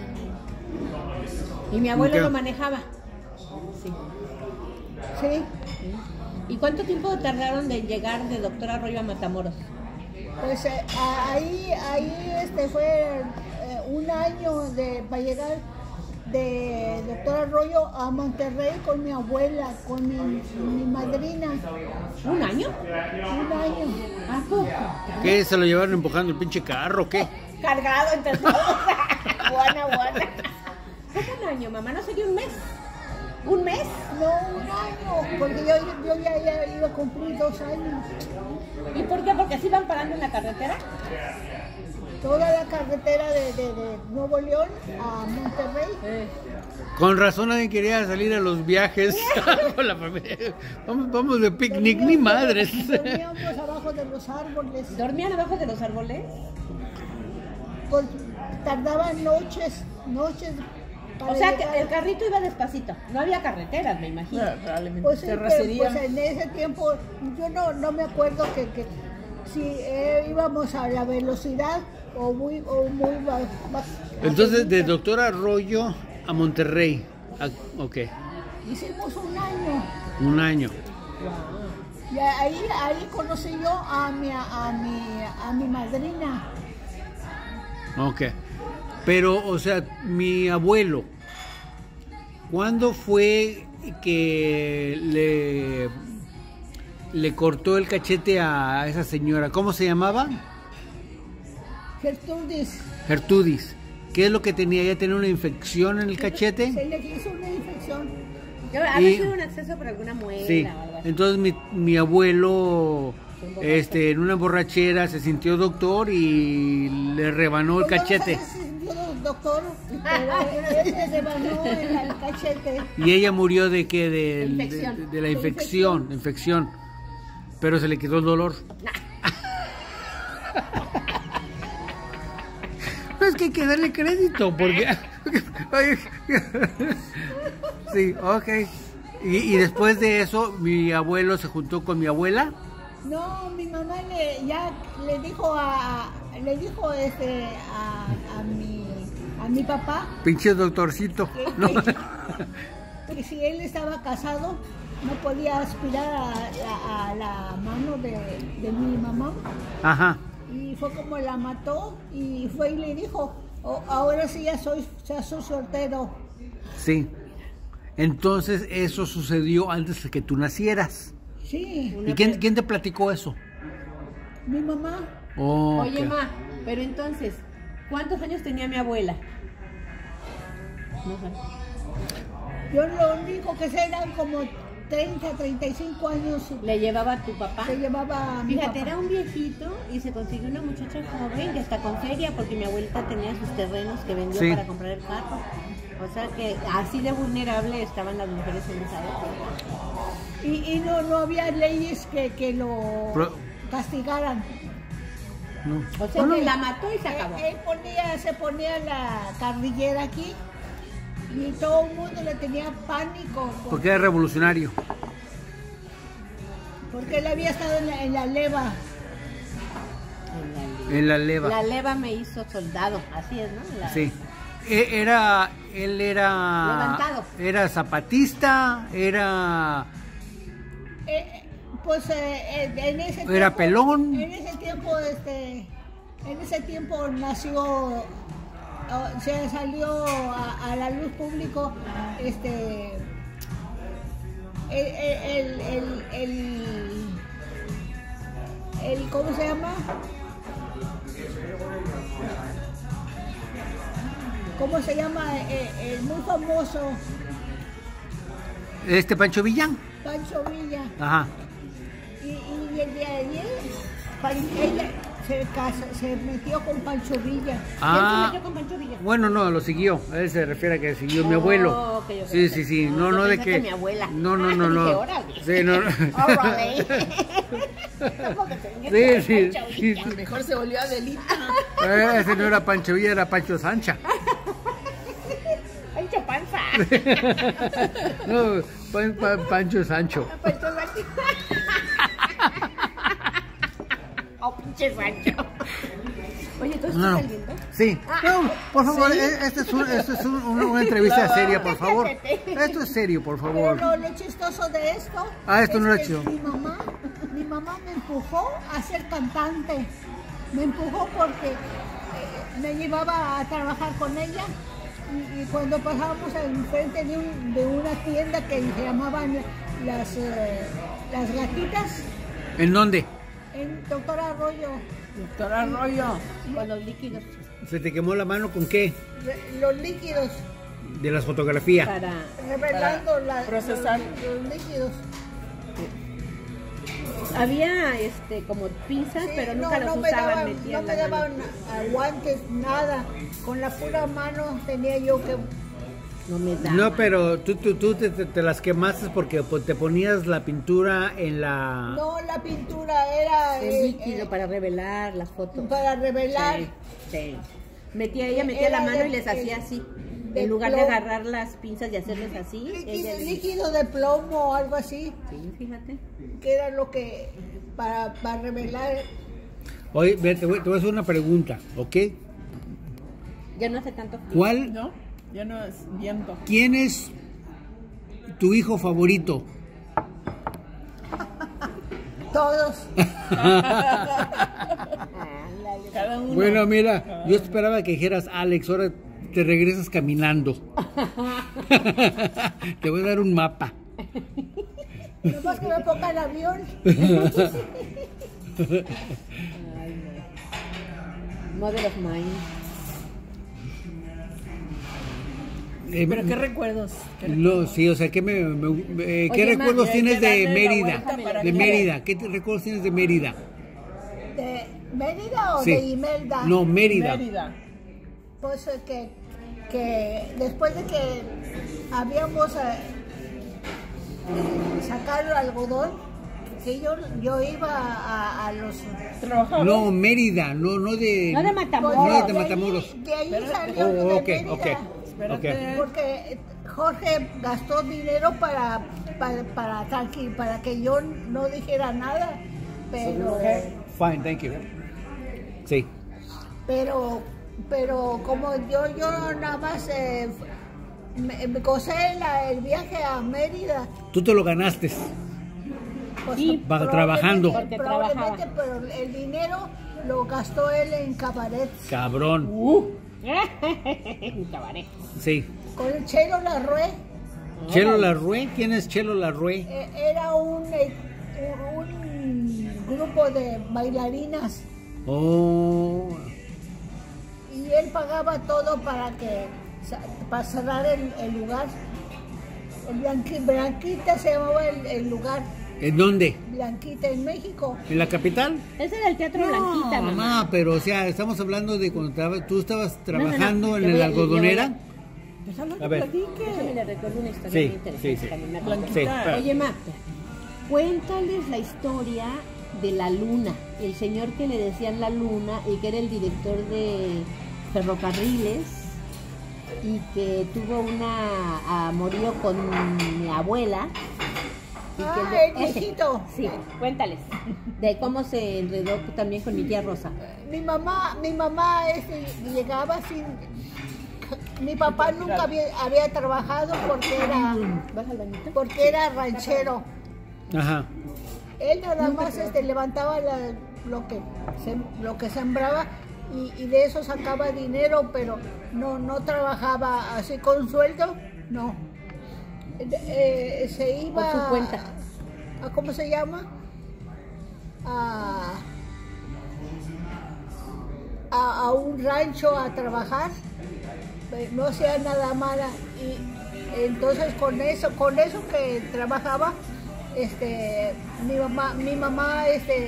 Y mi abuelo Ok. lo manejaba. Sí. Sí, ¿Y cuánto tiempo tardaron de llegar de Doctor Arroyo a Matamoros? pues eh, a- ahí, ahí este fue eh, un año de, para llegar de Doctor Arroyo a Monterrey con mi abuela, con mi, mi madrina. ¿Un año? Un año. ¿A poco? ¿Qué? ¿Se lo llevaron empujando el pinche carro o qué? Cargado entre todos. Buena, buena. ¿Cómo un año, mamá? ¿No sería un mes? ¿Un mes? No, un año, porque yo, yo ya, ya iba a cumplir dos años. ¿Y por qué? ¿Porque se iban parando en la carretera? Toda la carretera de, de, de Nuevo León a Monterrey. Con razón nadie quería salir a los viajes con la familia. Vamos, vamos de picnic, ni madres. Dormíamos abajo de los árboles. ¿Dormían abajo de los árboles? Por- tardaban noches, noches. para O sea, llegar. que el carrito iba despacito. No había carreteras, me imagino. Ah, Probablemente. Pues, sí, pero, Terracería. pues en ese tiempo yo no, no me acuerdo que, que si eh, íbamos a la velocidad o muy, o muy ba- ba- Entonces, de bajita. Doctor Arroyo a Monterrey. Ah, ok, Hicimos un año. un año. Y ahí, ahí conocí yo a mi, a mi, a mi madrina. Ok. Pero, o sea, mi abuelo, ¿cuándo fue que le, le cortó el cachete a esa señora? ¿Cómo se llamaba? Gertrudis. Gertrudis. ¿Qué es lo que tenía? ¿Ya tenía una infección en el Se cachete? le hizo una infección. Ha Y- sido un acceso por alguna muela Sí. o algo así. Entonces mi, mi abuelo, este, en una borrachera se sintió doctor y le rebanó el Pues yo no cachete. sé si yo, doctor, pero él se rebanó el, el cachete. Y ella murió de qué? De, de- Infección. de- de la De infección, infección. Pero se le quitó el dolor. No, es que hay que darle crédito, porque... Oye, sí, ok. Y, y después de eso, mi abuelo se juntó con mi abuela. No, mi mamá le, ya le dijo a, le dijo este a, a mi a mi papá Pinche doctorcito. ¿no? que si él estaba casado no podía aspirar a, a- a la mano de, de mi mamá Ajá. y fue como la mató y fue y le dijo, "Oh, ahora sí ya soy, ya soy soltero". Sí. Entonces eso sucedió antes de que tú nacieras. Sí, ¿Y quién, quién te platicó eso? mi mamá. Oh, Oye, ok. ma, pero entonces, ¿cuántos años tenía mi abuela? No sé. Yo lo único que sé eran como treinta, treinta y cinco años Le llevaba a tu papá. que llevaba a mi Fíjate, papá. era un viejito y se consiguió una muchacha joven y hasta con feria porque mi abuelita tenía sus terrenos que vendió Sí. para comprar el carro. O sea que así de vulnerable estaban las mujeres en esa época. y, y no, no había leyes que, que lo Pro- castigaran. No. O sea, Bueno, que la mató y se acabó. Él, él ponía, se ponía la carrillera aquí y todo el mundo le tenía pánico por- porque era revolucionario. porque él había estado en la, en la leva. En la leva. La leva me hizo soldado, así es, ¿no? La- Sí. E- Era, él era... Levantado. Era zapatista, era... Eh, pues eh, en en ese tiempo, Era pelón. En ese tiempo, este, en ese tiempo nació, oh, se salió a, a la luz público, este, el, el, el, el, el- ¿cómo se llama? ¿Cómo se llama? El, el muy famoso Este Pancho Villán. Pancho Villa. Ajá. Y, y el día de ayer, Pan- ella se, casa, se metió con Pancho Villa. Ah, ¿Quién se metió con Pancho Villa? bueno, no, lo siguió. Él se refiere a que siguió mi Oh, abuelo. ok, ok, Sí, ok. sí, sí. No, Yo no de pensé que. que mi abuela. No, no, Ah, no, no. dije, órale. Sí, no. no. Órale. Tampoco te Sí, sí, sí, sí. Mejor se volvió Adelita. Eh, Ese no era Pancho Villa, era Pancho Sancha. Pancho Panza. No, Pan- Pan- Pancho Sancho. Pancho Sancho. Oh, pinche Sancho. Oye, ¿tú estás No, no. saliendo? Sí. No, por favor, eh, este es, un- esto es un- una, una entrevista seria, por favor. Esto es serio, por Pero favor. lo, lo chistoso de esto Ah, esto es no era que chido. mi mamá, mi mamá me empujó a ser cantante. Me empujó porque eh, me llevaba a trabajar con ella y, y cuando pasábamos enfrente de, un, de una tienda que se llamaban las, eh, las gatitas, ¿En dónde? en Doctor Arroyo, Doctor Arroyo. Con los líquidos ¿Se te quemó la mano con qué? re- los líquidos, De las fotografías. para... revelando la- procesar. los, los líquidos. Había este como pinzas, Sí, pero no, nunca no los me usaban, daban, metían no me la mano. daban aguantes, nada. Con la pura mano tenía yo que... No me daban. No, pero tú, tú, tú te, te- te las quemaste porque pues, te ponías la pintura en la... No, la pintura era... El eh, líquido eh, para revelar las fotos. para revelar. Sí, sí. Metía, ella metía Era la mano de- y les hacía de- así. de En lugar de plomo. agarrar las pinzas y hacerles así, ella Líquido, les- líquido de plomo o algo así, Sí, fíjate. que era lo que... Para, para revelar... Oye, ve, te voy, te voy a hacer una pregunta, ¿ok? Ya no hace tanto frío. ¿Cuál, ¿No? Ya no es viento. quién es tu hijo favorito? Todos. Cada uno. Bueno, mira, yo esperaba que dijeras, Alex, ahora te regresas caminando. Te voy a dar un mapa. Nomás que me ponga el avión. Model of Mine. Eh, ¿Pero qué recuerdos? ¿Qué no, sí, o sea, ¿qué, me, me- eh, ¿qué Oye, ma, recuerdos ya- tienes ya de darle la Mérida? vuelta para De que- Mérida, ¿qué te- recuerdos tienes de Mérida? ¿De Mérida o Sí. de Imelda? No, Mérida. Mérida. Pues eh, que, que después de que habíamos eh, sacado el algodón, que yo, yo iba a, a los... Trabajaba. No, Mérida, no, no de... No de pues, Matamoros. No, de ahí- Matamoros. De ahí Pero- salió Oh, lo de ok, Mérida, ok. Espérate. porque Jorge gastó dinero para, para, para, tranqui- para que yo no dijera nada, pero... Fine, thank you. Sí. Pero, pero como yo, yo nada más eh, me, me gocé la- el viaje a Mérida. Tú te lo ganaste. Pues, Sí, va probablemente- trabajando. Porque probablemente, pero el dinero lo gastó él en cabaret. Cabrón. Un cabaret. Sí. Con el Chelo Larrue, Chelo Larrue, ¿quién es Chelo Larrue? eh, era un, eh, un grupo de bailarinas Oh, y él pagaba todo para que sa- para cerrar el, el lugar. El Blanqui- Blanquita se llamaba el, el lugar. ¿en dónde? Blanquita en México. ¿En la capital? Ese era el Teatro Blanquita, No, mamá. mamá, pero o sea, estamos hablando de cuando traba- tú estabas trabajando no, no, en le el voy a- le voy a- algodonera. Déjalo A que ver. Déjame platique. le recuerdo una historia Sí, muy interesante sí, sí. que a mí me Blanquita. contó. Sí, espera. Oye, ma, Cuéntales la historia de la Luna, el señor que le decían la Luna y que era el director de ferrocarriles y que tuvo una amorío con mi abuela. Y que Ah, de- el ese. viejito. Sí, cuéntales de cómo se enredó también con mi tía Rosa. Mi mamá, mi mamá este, llegaba sin... Mi papá nunca había, había trabajado porque era, ¿Vas al bañito? porque era ranchero. Ajá. Él nada más este, levantaba la- lo, que, sem- lo que sembraba y, y de eso sacaba dinero, pero no, no trabajaba así con sueldo, no. Eh, eh, se iba Por su cuenta. a, ¿cómo se llama? A, a, a un rancho a trabajar, eh, no hacía nada mala y entonces con eso, con eso que trabajaba, este, mi mamá, mi mamá, este,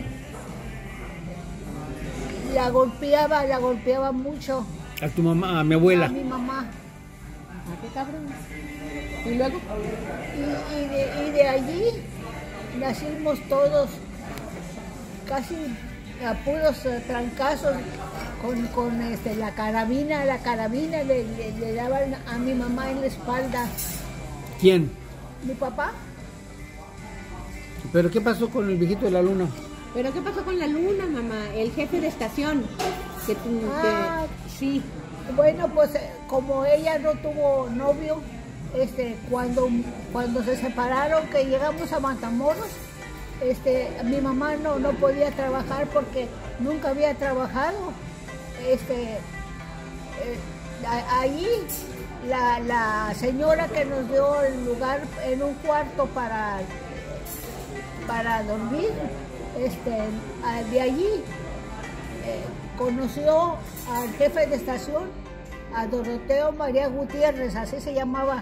la golpeaba, la golpeaba mucho A tu mamá, a mi a abuela. mi mamá. Ah, qué cabrón. Y luego, Y, y de, y de allí nacimos todos, casi a puros eh, trancazos, con, con este, la carabina, la carabina le, le- le daban a mi mamá en la espalda. ¿Quién? Mi papá, ¿Pero qué pasó con el viejito de la Luna? ¿pero qué pasó con la Luna, mamá? El jefe de estación. Que tú, Ah. que- sí. bueno, pues eh, como ella no tuvo novio, este, cuando, cuando se separaron, que llegamos a Matamoros, este, mi mamá no, no podía trabajar porque nunca había trabajado. Este, eh, a- allí la, la señora que nos dio el lugar en un cuarto para, para dormir, este, a- de allí eh, conoció al jefe de estación, a Doroteo María Gutiérrez, así se llamaba.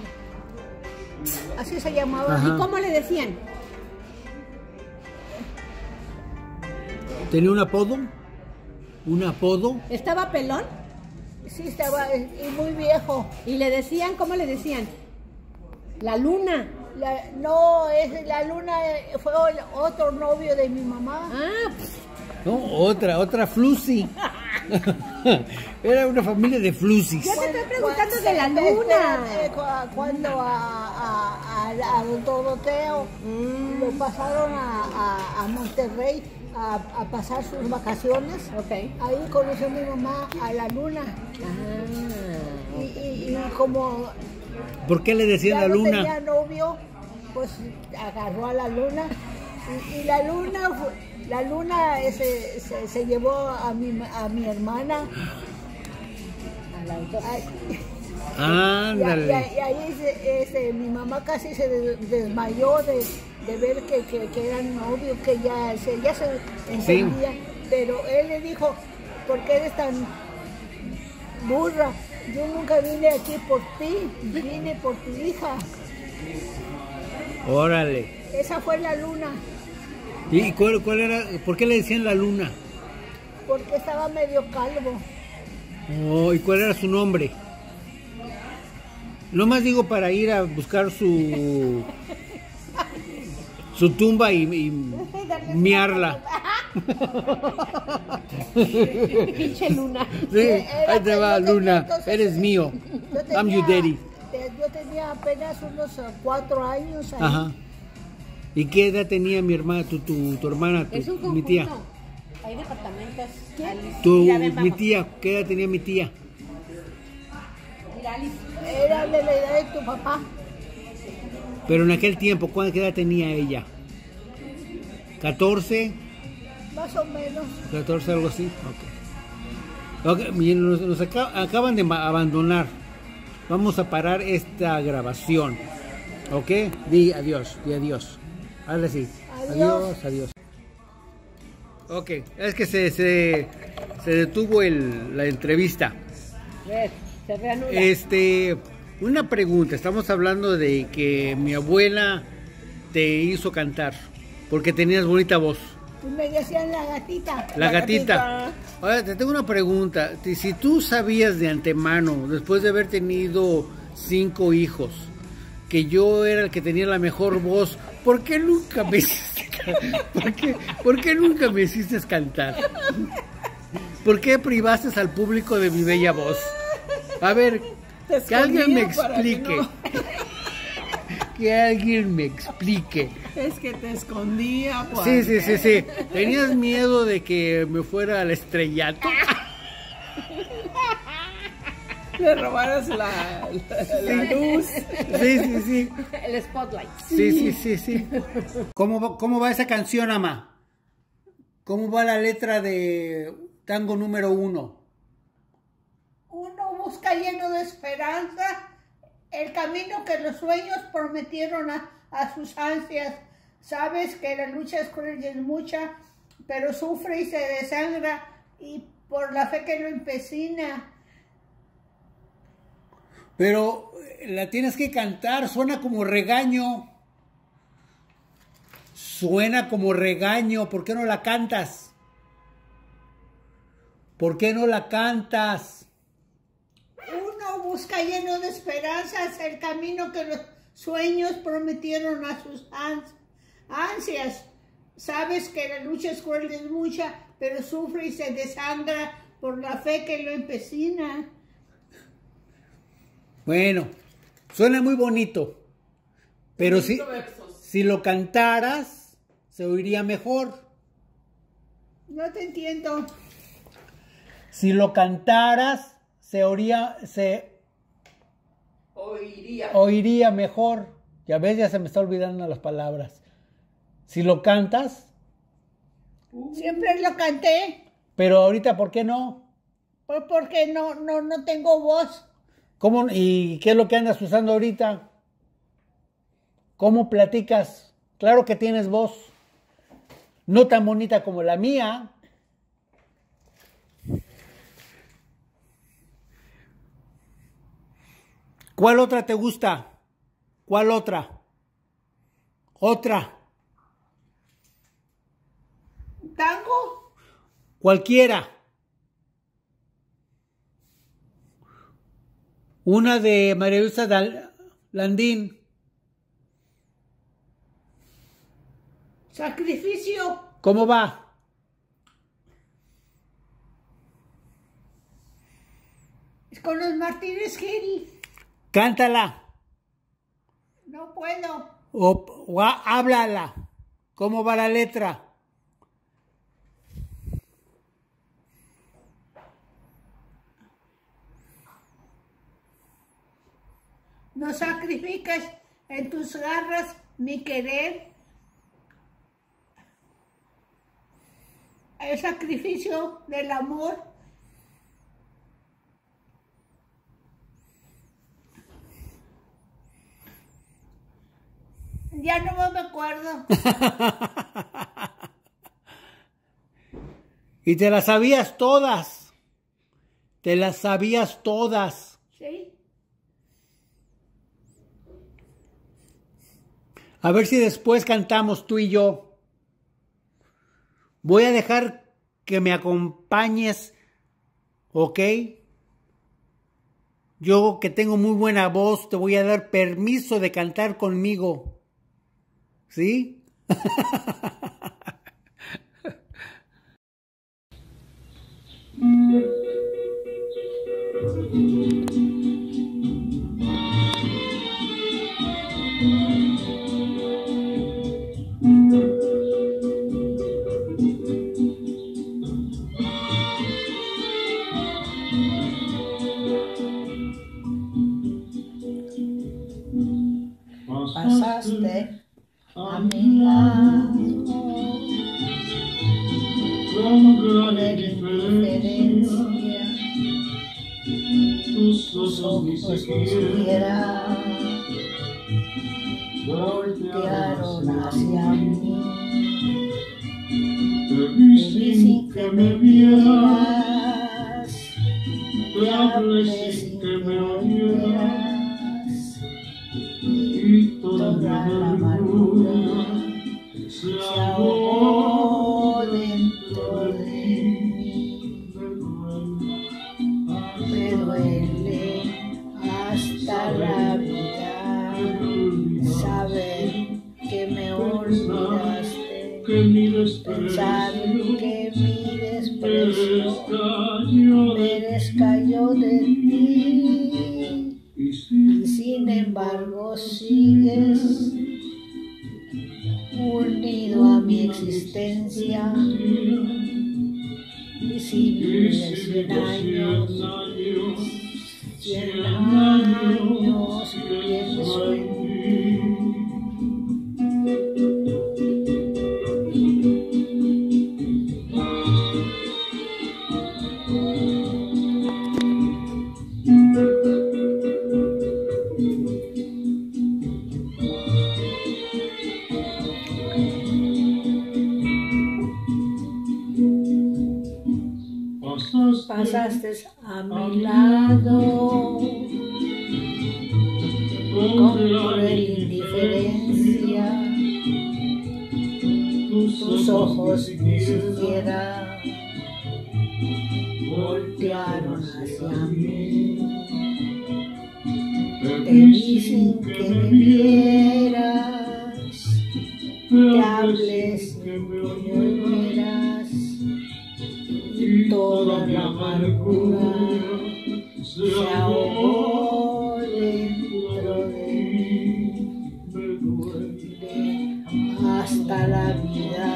Así se llamaba. Ajá. ¿Y cómo le decían? ¿Tenía un apodo? ¿Un apodo? ¿Estaba pelón? Sí, estaba, eh, y muy viejo. Y le decían, ¿cómo le decían? La Luna. La- no, es, la Luna eh, fue el otro novio de mi mamá. Ah, pues, No, otra, otra Flusi. Era una familia de Flusis. Ya te estoy preguntando Cuan- de la espera, Luna. eh, cu- Cuando a, a, a, a don Doroteo Mm. lo pasaron a, a, a Monterrey a, a pasar sus vacaciones, ok. ahí conoció mi mamá a la Luna. Ah, Y, y- y como ¿Por qué le decían ya la no tenía Luna? novio, pues agarró a la Luna. Y, y la Luna, fue- la Luna eh, se, se, se llevó a mi, a mi hermana. Ay, y, a- y Ándale. a- y ahí se- este, mi mamá casi se des- desmayó de, de ver que, que, que eran novios, que ya se, ya se entendía. Pero él le dijo, ¿por qué eres tan burra? Yo nunca vine aquí por ti, vine por tu hija. Órale. Esa fue la Luna, ¿Y cuál, cuál era? ¿Por qué le decían la Luna? porque estaba medio calvo. Oh, ¿y cuál era su nombre? No más digo para ir a buscar su su tumba y, y miarla. pinche Luna. Sí, Era ahí te que va, yo tenía Luna. entonces- Eres mío. Yo tenía, I'm your daddy. te- yo tenía apenas unos eh, cuatro años ahí. Ajá. ¿Y qué edad tenía mi hermana, tu, tu, tu hermana, tu- Es un mi conjunto. tía? Hay departamentos. Alice. Tu, Mira, ven, mi vamos. tía, ¿qué edad tenía mi tía? Mira, Alice. Era de la edad de tu papá. Pero en aquel tiempo, ¿cuál qué edad tenía ella? ¿catorce? Más o menos. ¿catorce, algo así? Ok. Ok, bien, nos, nos aca- acaban de ma- abandonar. Vamos a parar esta grabación. ¿Ok? Di adiós, di adiós. Ahora sí. Adiós. Adiós, adiós. Ok, es que se, se, se detuvo el, la entrevista. Ves, se reanuda. Este, una pregunta. Estamos hablando de que mi abuela te hizo cantar porque tenías bonita voz. Y me decían la gatita. La gatita. Ahora, te tengo una pregunta. Si tú sabías de antemano, después de haber tenido cinco hijos, que yo era el que tenía la mejor voz. ¿Por qué nunca me hiciste, ¿por qué, ¿por qué nunca me hiciste cantar? ¿Por qué privaste al público de mi bella voz? A ver, que alguien me explique. Que, no. Que alguien me explique. Es que te escondía. Sí, sí, sí, sí. ¿Tenías miedo de que me fuera al estrellato? Le robaras la, la, la luz. Sí, sí, sí. El spotlight. Sí, sí, sí, sí. ¿Cómo, va- cómo va esa canción, ama? ¿Cómo va la letra de Tango número uno? Uno busca lleno de esperanza el camino que los sueños prometieron a, a sus ansias. Sabes que la lucha es cruel y es mucha, pero sufre y se desangra, y por la fe que lo empecina. Pero eh, la tienes que cantar, suena como regaño. Suena como regaño, ¿por qué no la cantas? ¿Por qué no la cantas? Uno busca lleno de esperanzas el camino que los sueños prometieron a sus ans- ansias. Sabes que la lucha es cruel y es mucha, pero sufre y se desangra por la fe que lo empecina. Bueno, suena muy bonito, pero si, si lo cantaras, se oiría mejor. No te entiendo. Si lo cantaras, se oiría, se Oiría. oiría mejor. Ya ves, ya se me está olvidando las palabras. Si lo cantas, Siempre lo canté, pero ahorita, ¿por qué no? pues porque no, no, no tengo voz. ¿Cómo, y qué es lo que andas usando ahorita? ¿Cómo platicas? Claro que tienes voz. No tan bonita como la mía. ¿Cuál otra te gusta? ¿Cuál otra? Otra. ¿Tango? Cualquiera. Una de María Luisa Dal- Landín. Sacrificio. ¿Cómo va? Es con los Martínez Gil. Cántala. No puedo. O, o há- háblala. ¿Cómo va la letra? No sacrificas en tus garras mi querer. El sacrificio del amor. Ya no me acuerdo. Y te las sabías todas. Te las sabías todas. ¿Sí? A ver si después cantamos tú y yo. Voy a dejar que me acompañes, ¿ok? Yo que tengo muy buena voz, te voy a dar permiso de cantar conmigo. ¿Sí? Pasaste a mi lado Con de gran indiferencia, indiferencia, tus tus ojos ni ojos ni siquiera siquiera voltearon voltearon hacia hacia mí. mí. Te Te vi vi sin sin que que me me vieras, vieras, te hablé sin que me oyeras, y toda mi amargura se ahogó dentro de mí. Me duele me duele hasta la vida. que mi desprecio merezca yo de ti, y sin embargo sigues unido a mi existencia. Y si vives cien años, cien años pienso en ti. Pasaste a mi lado con cruel indiferencia, tus ojos ni siquiera voltearon hacia mí. Te vi sin que me vieras, te hablé sin que me oyeras, y toda la amargura se ahogó dentro de mí. Hasta la vida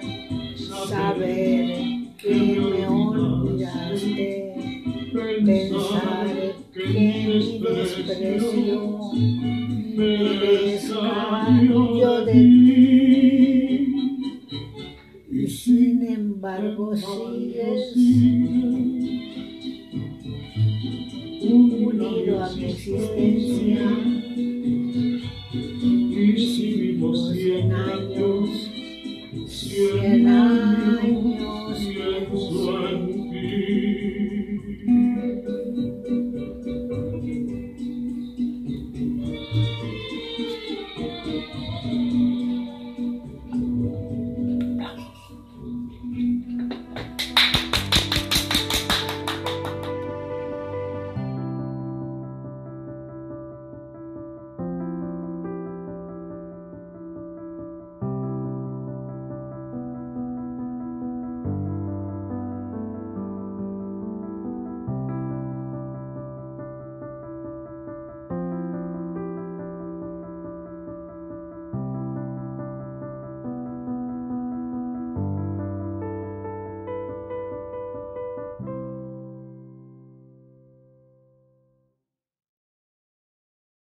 saber que me olvidaste, pensar que mi desprecio merezca yo de ti, y sin embargo sigues unido a mi existencia.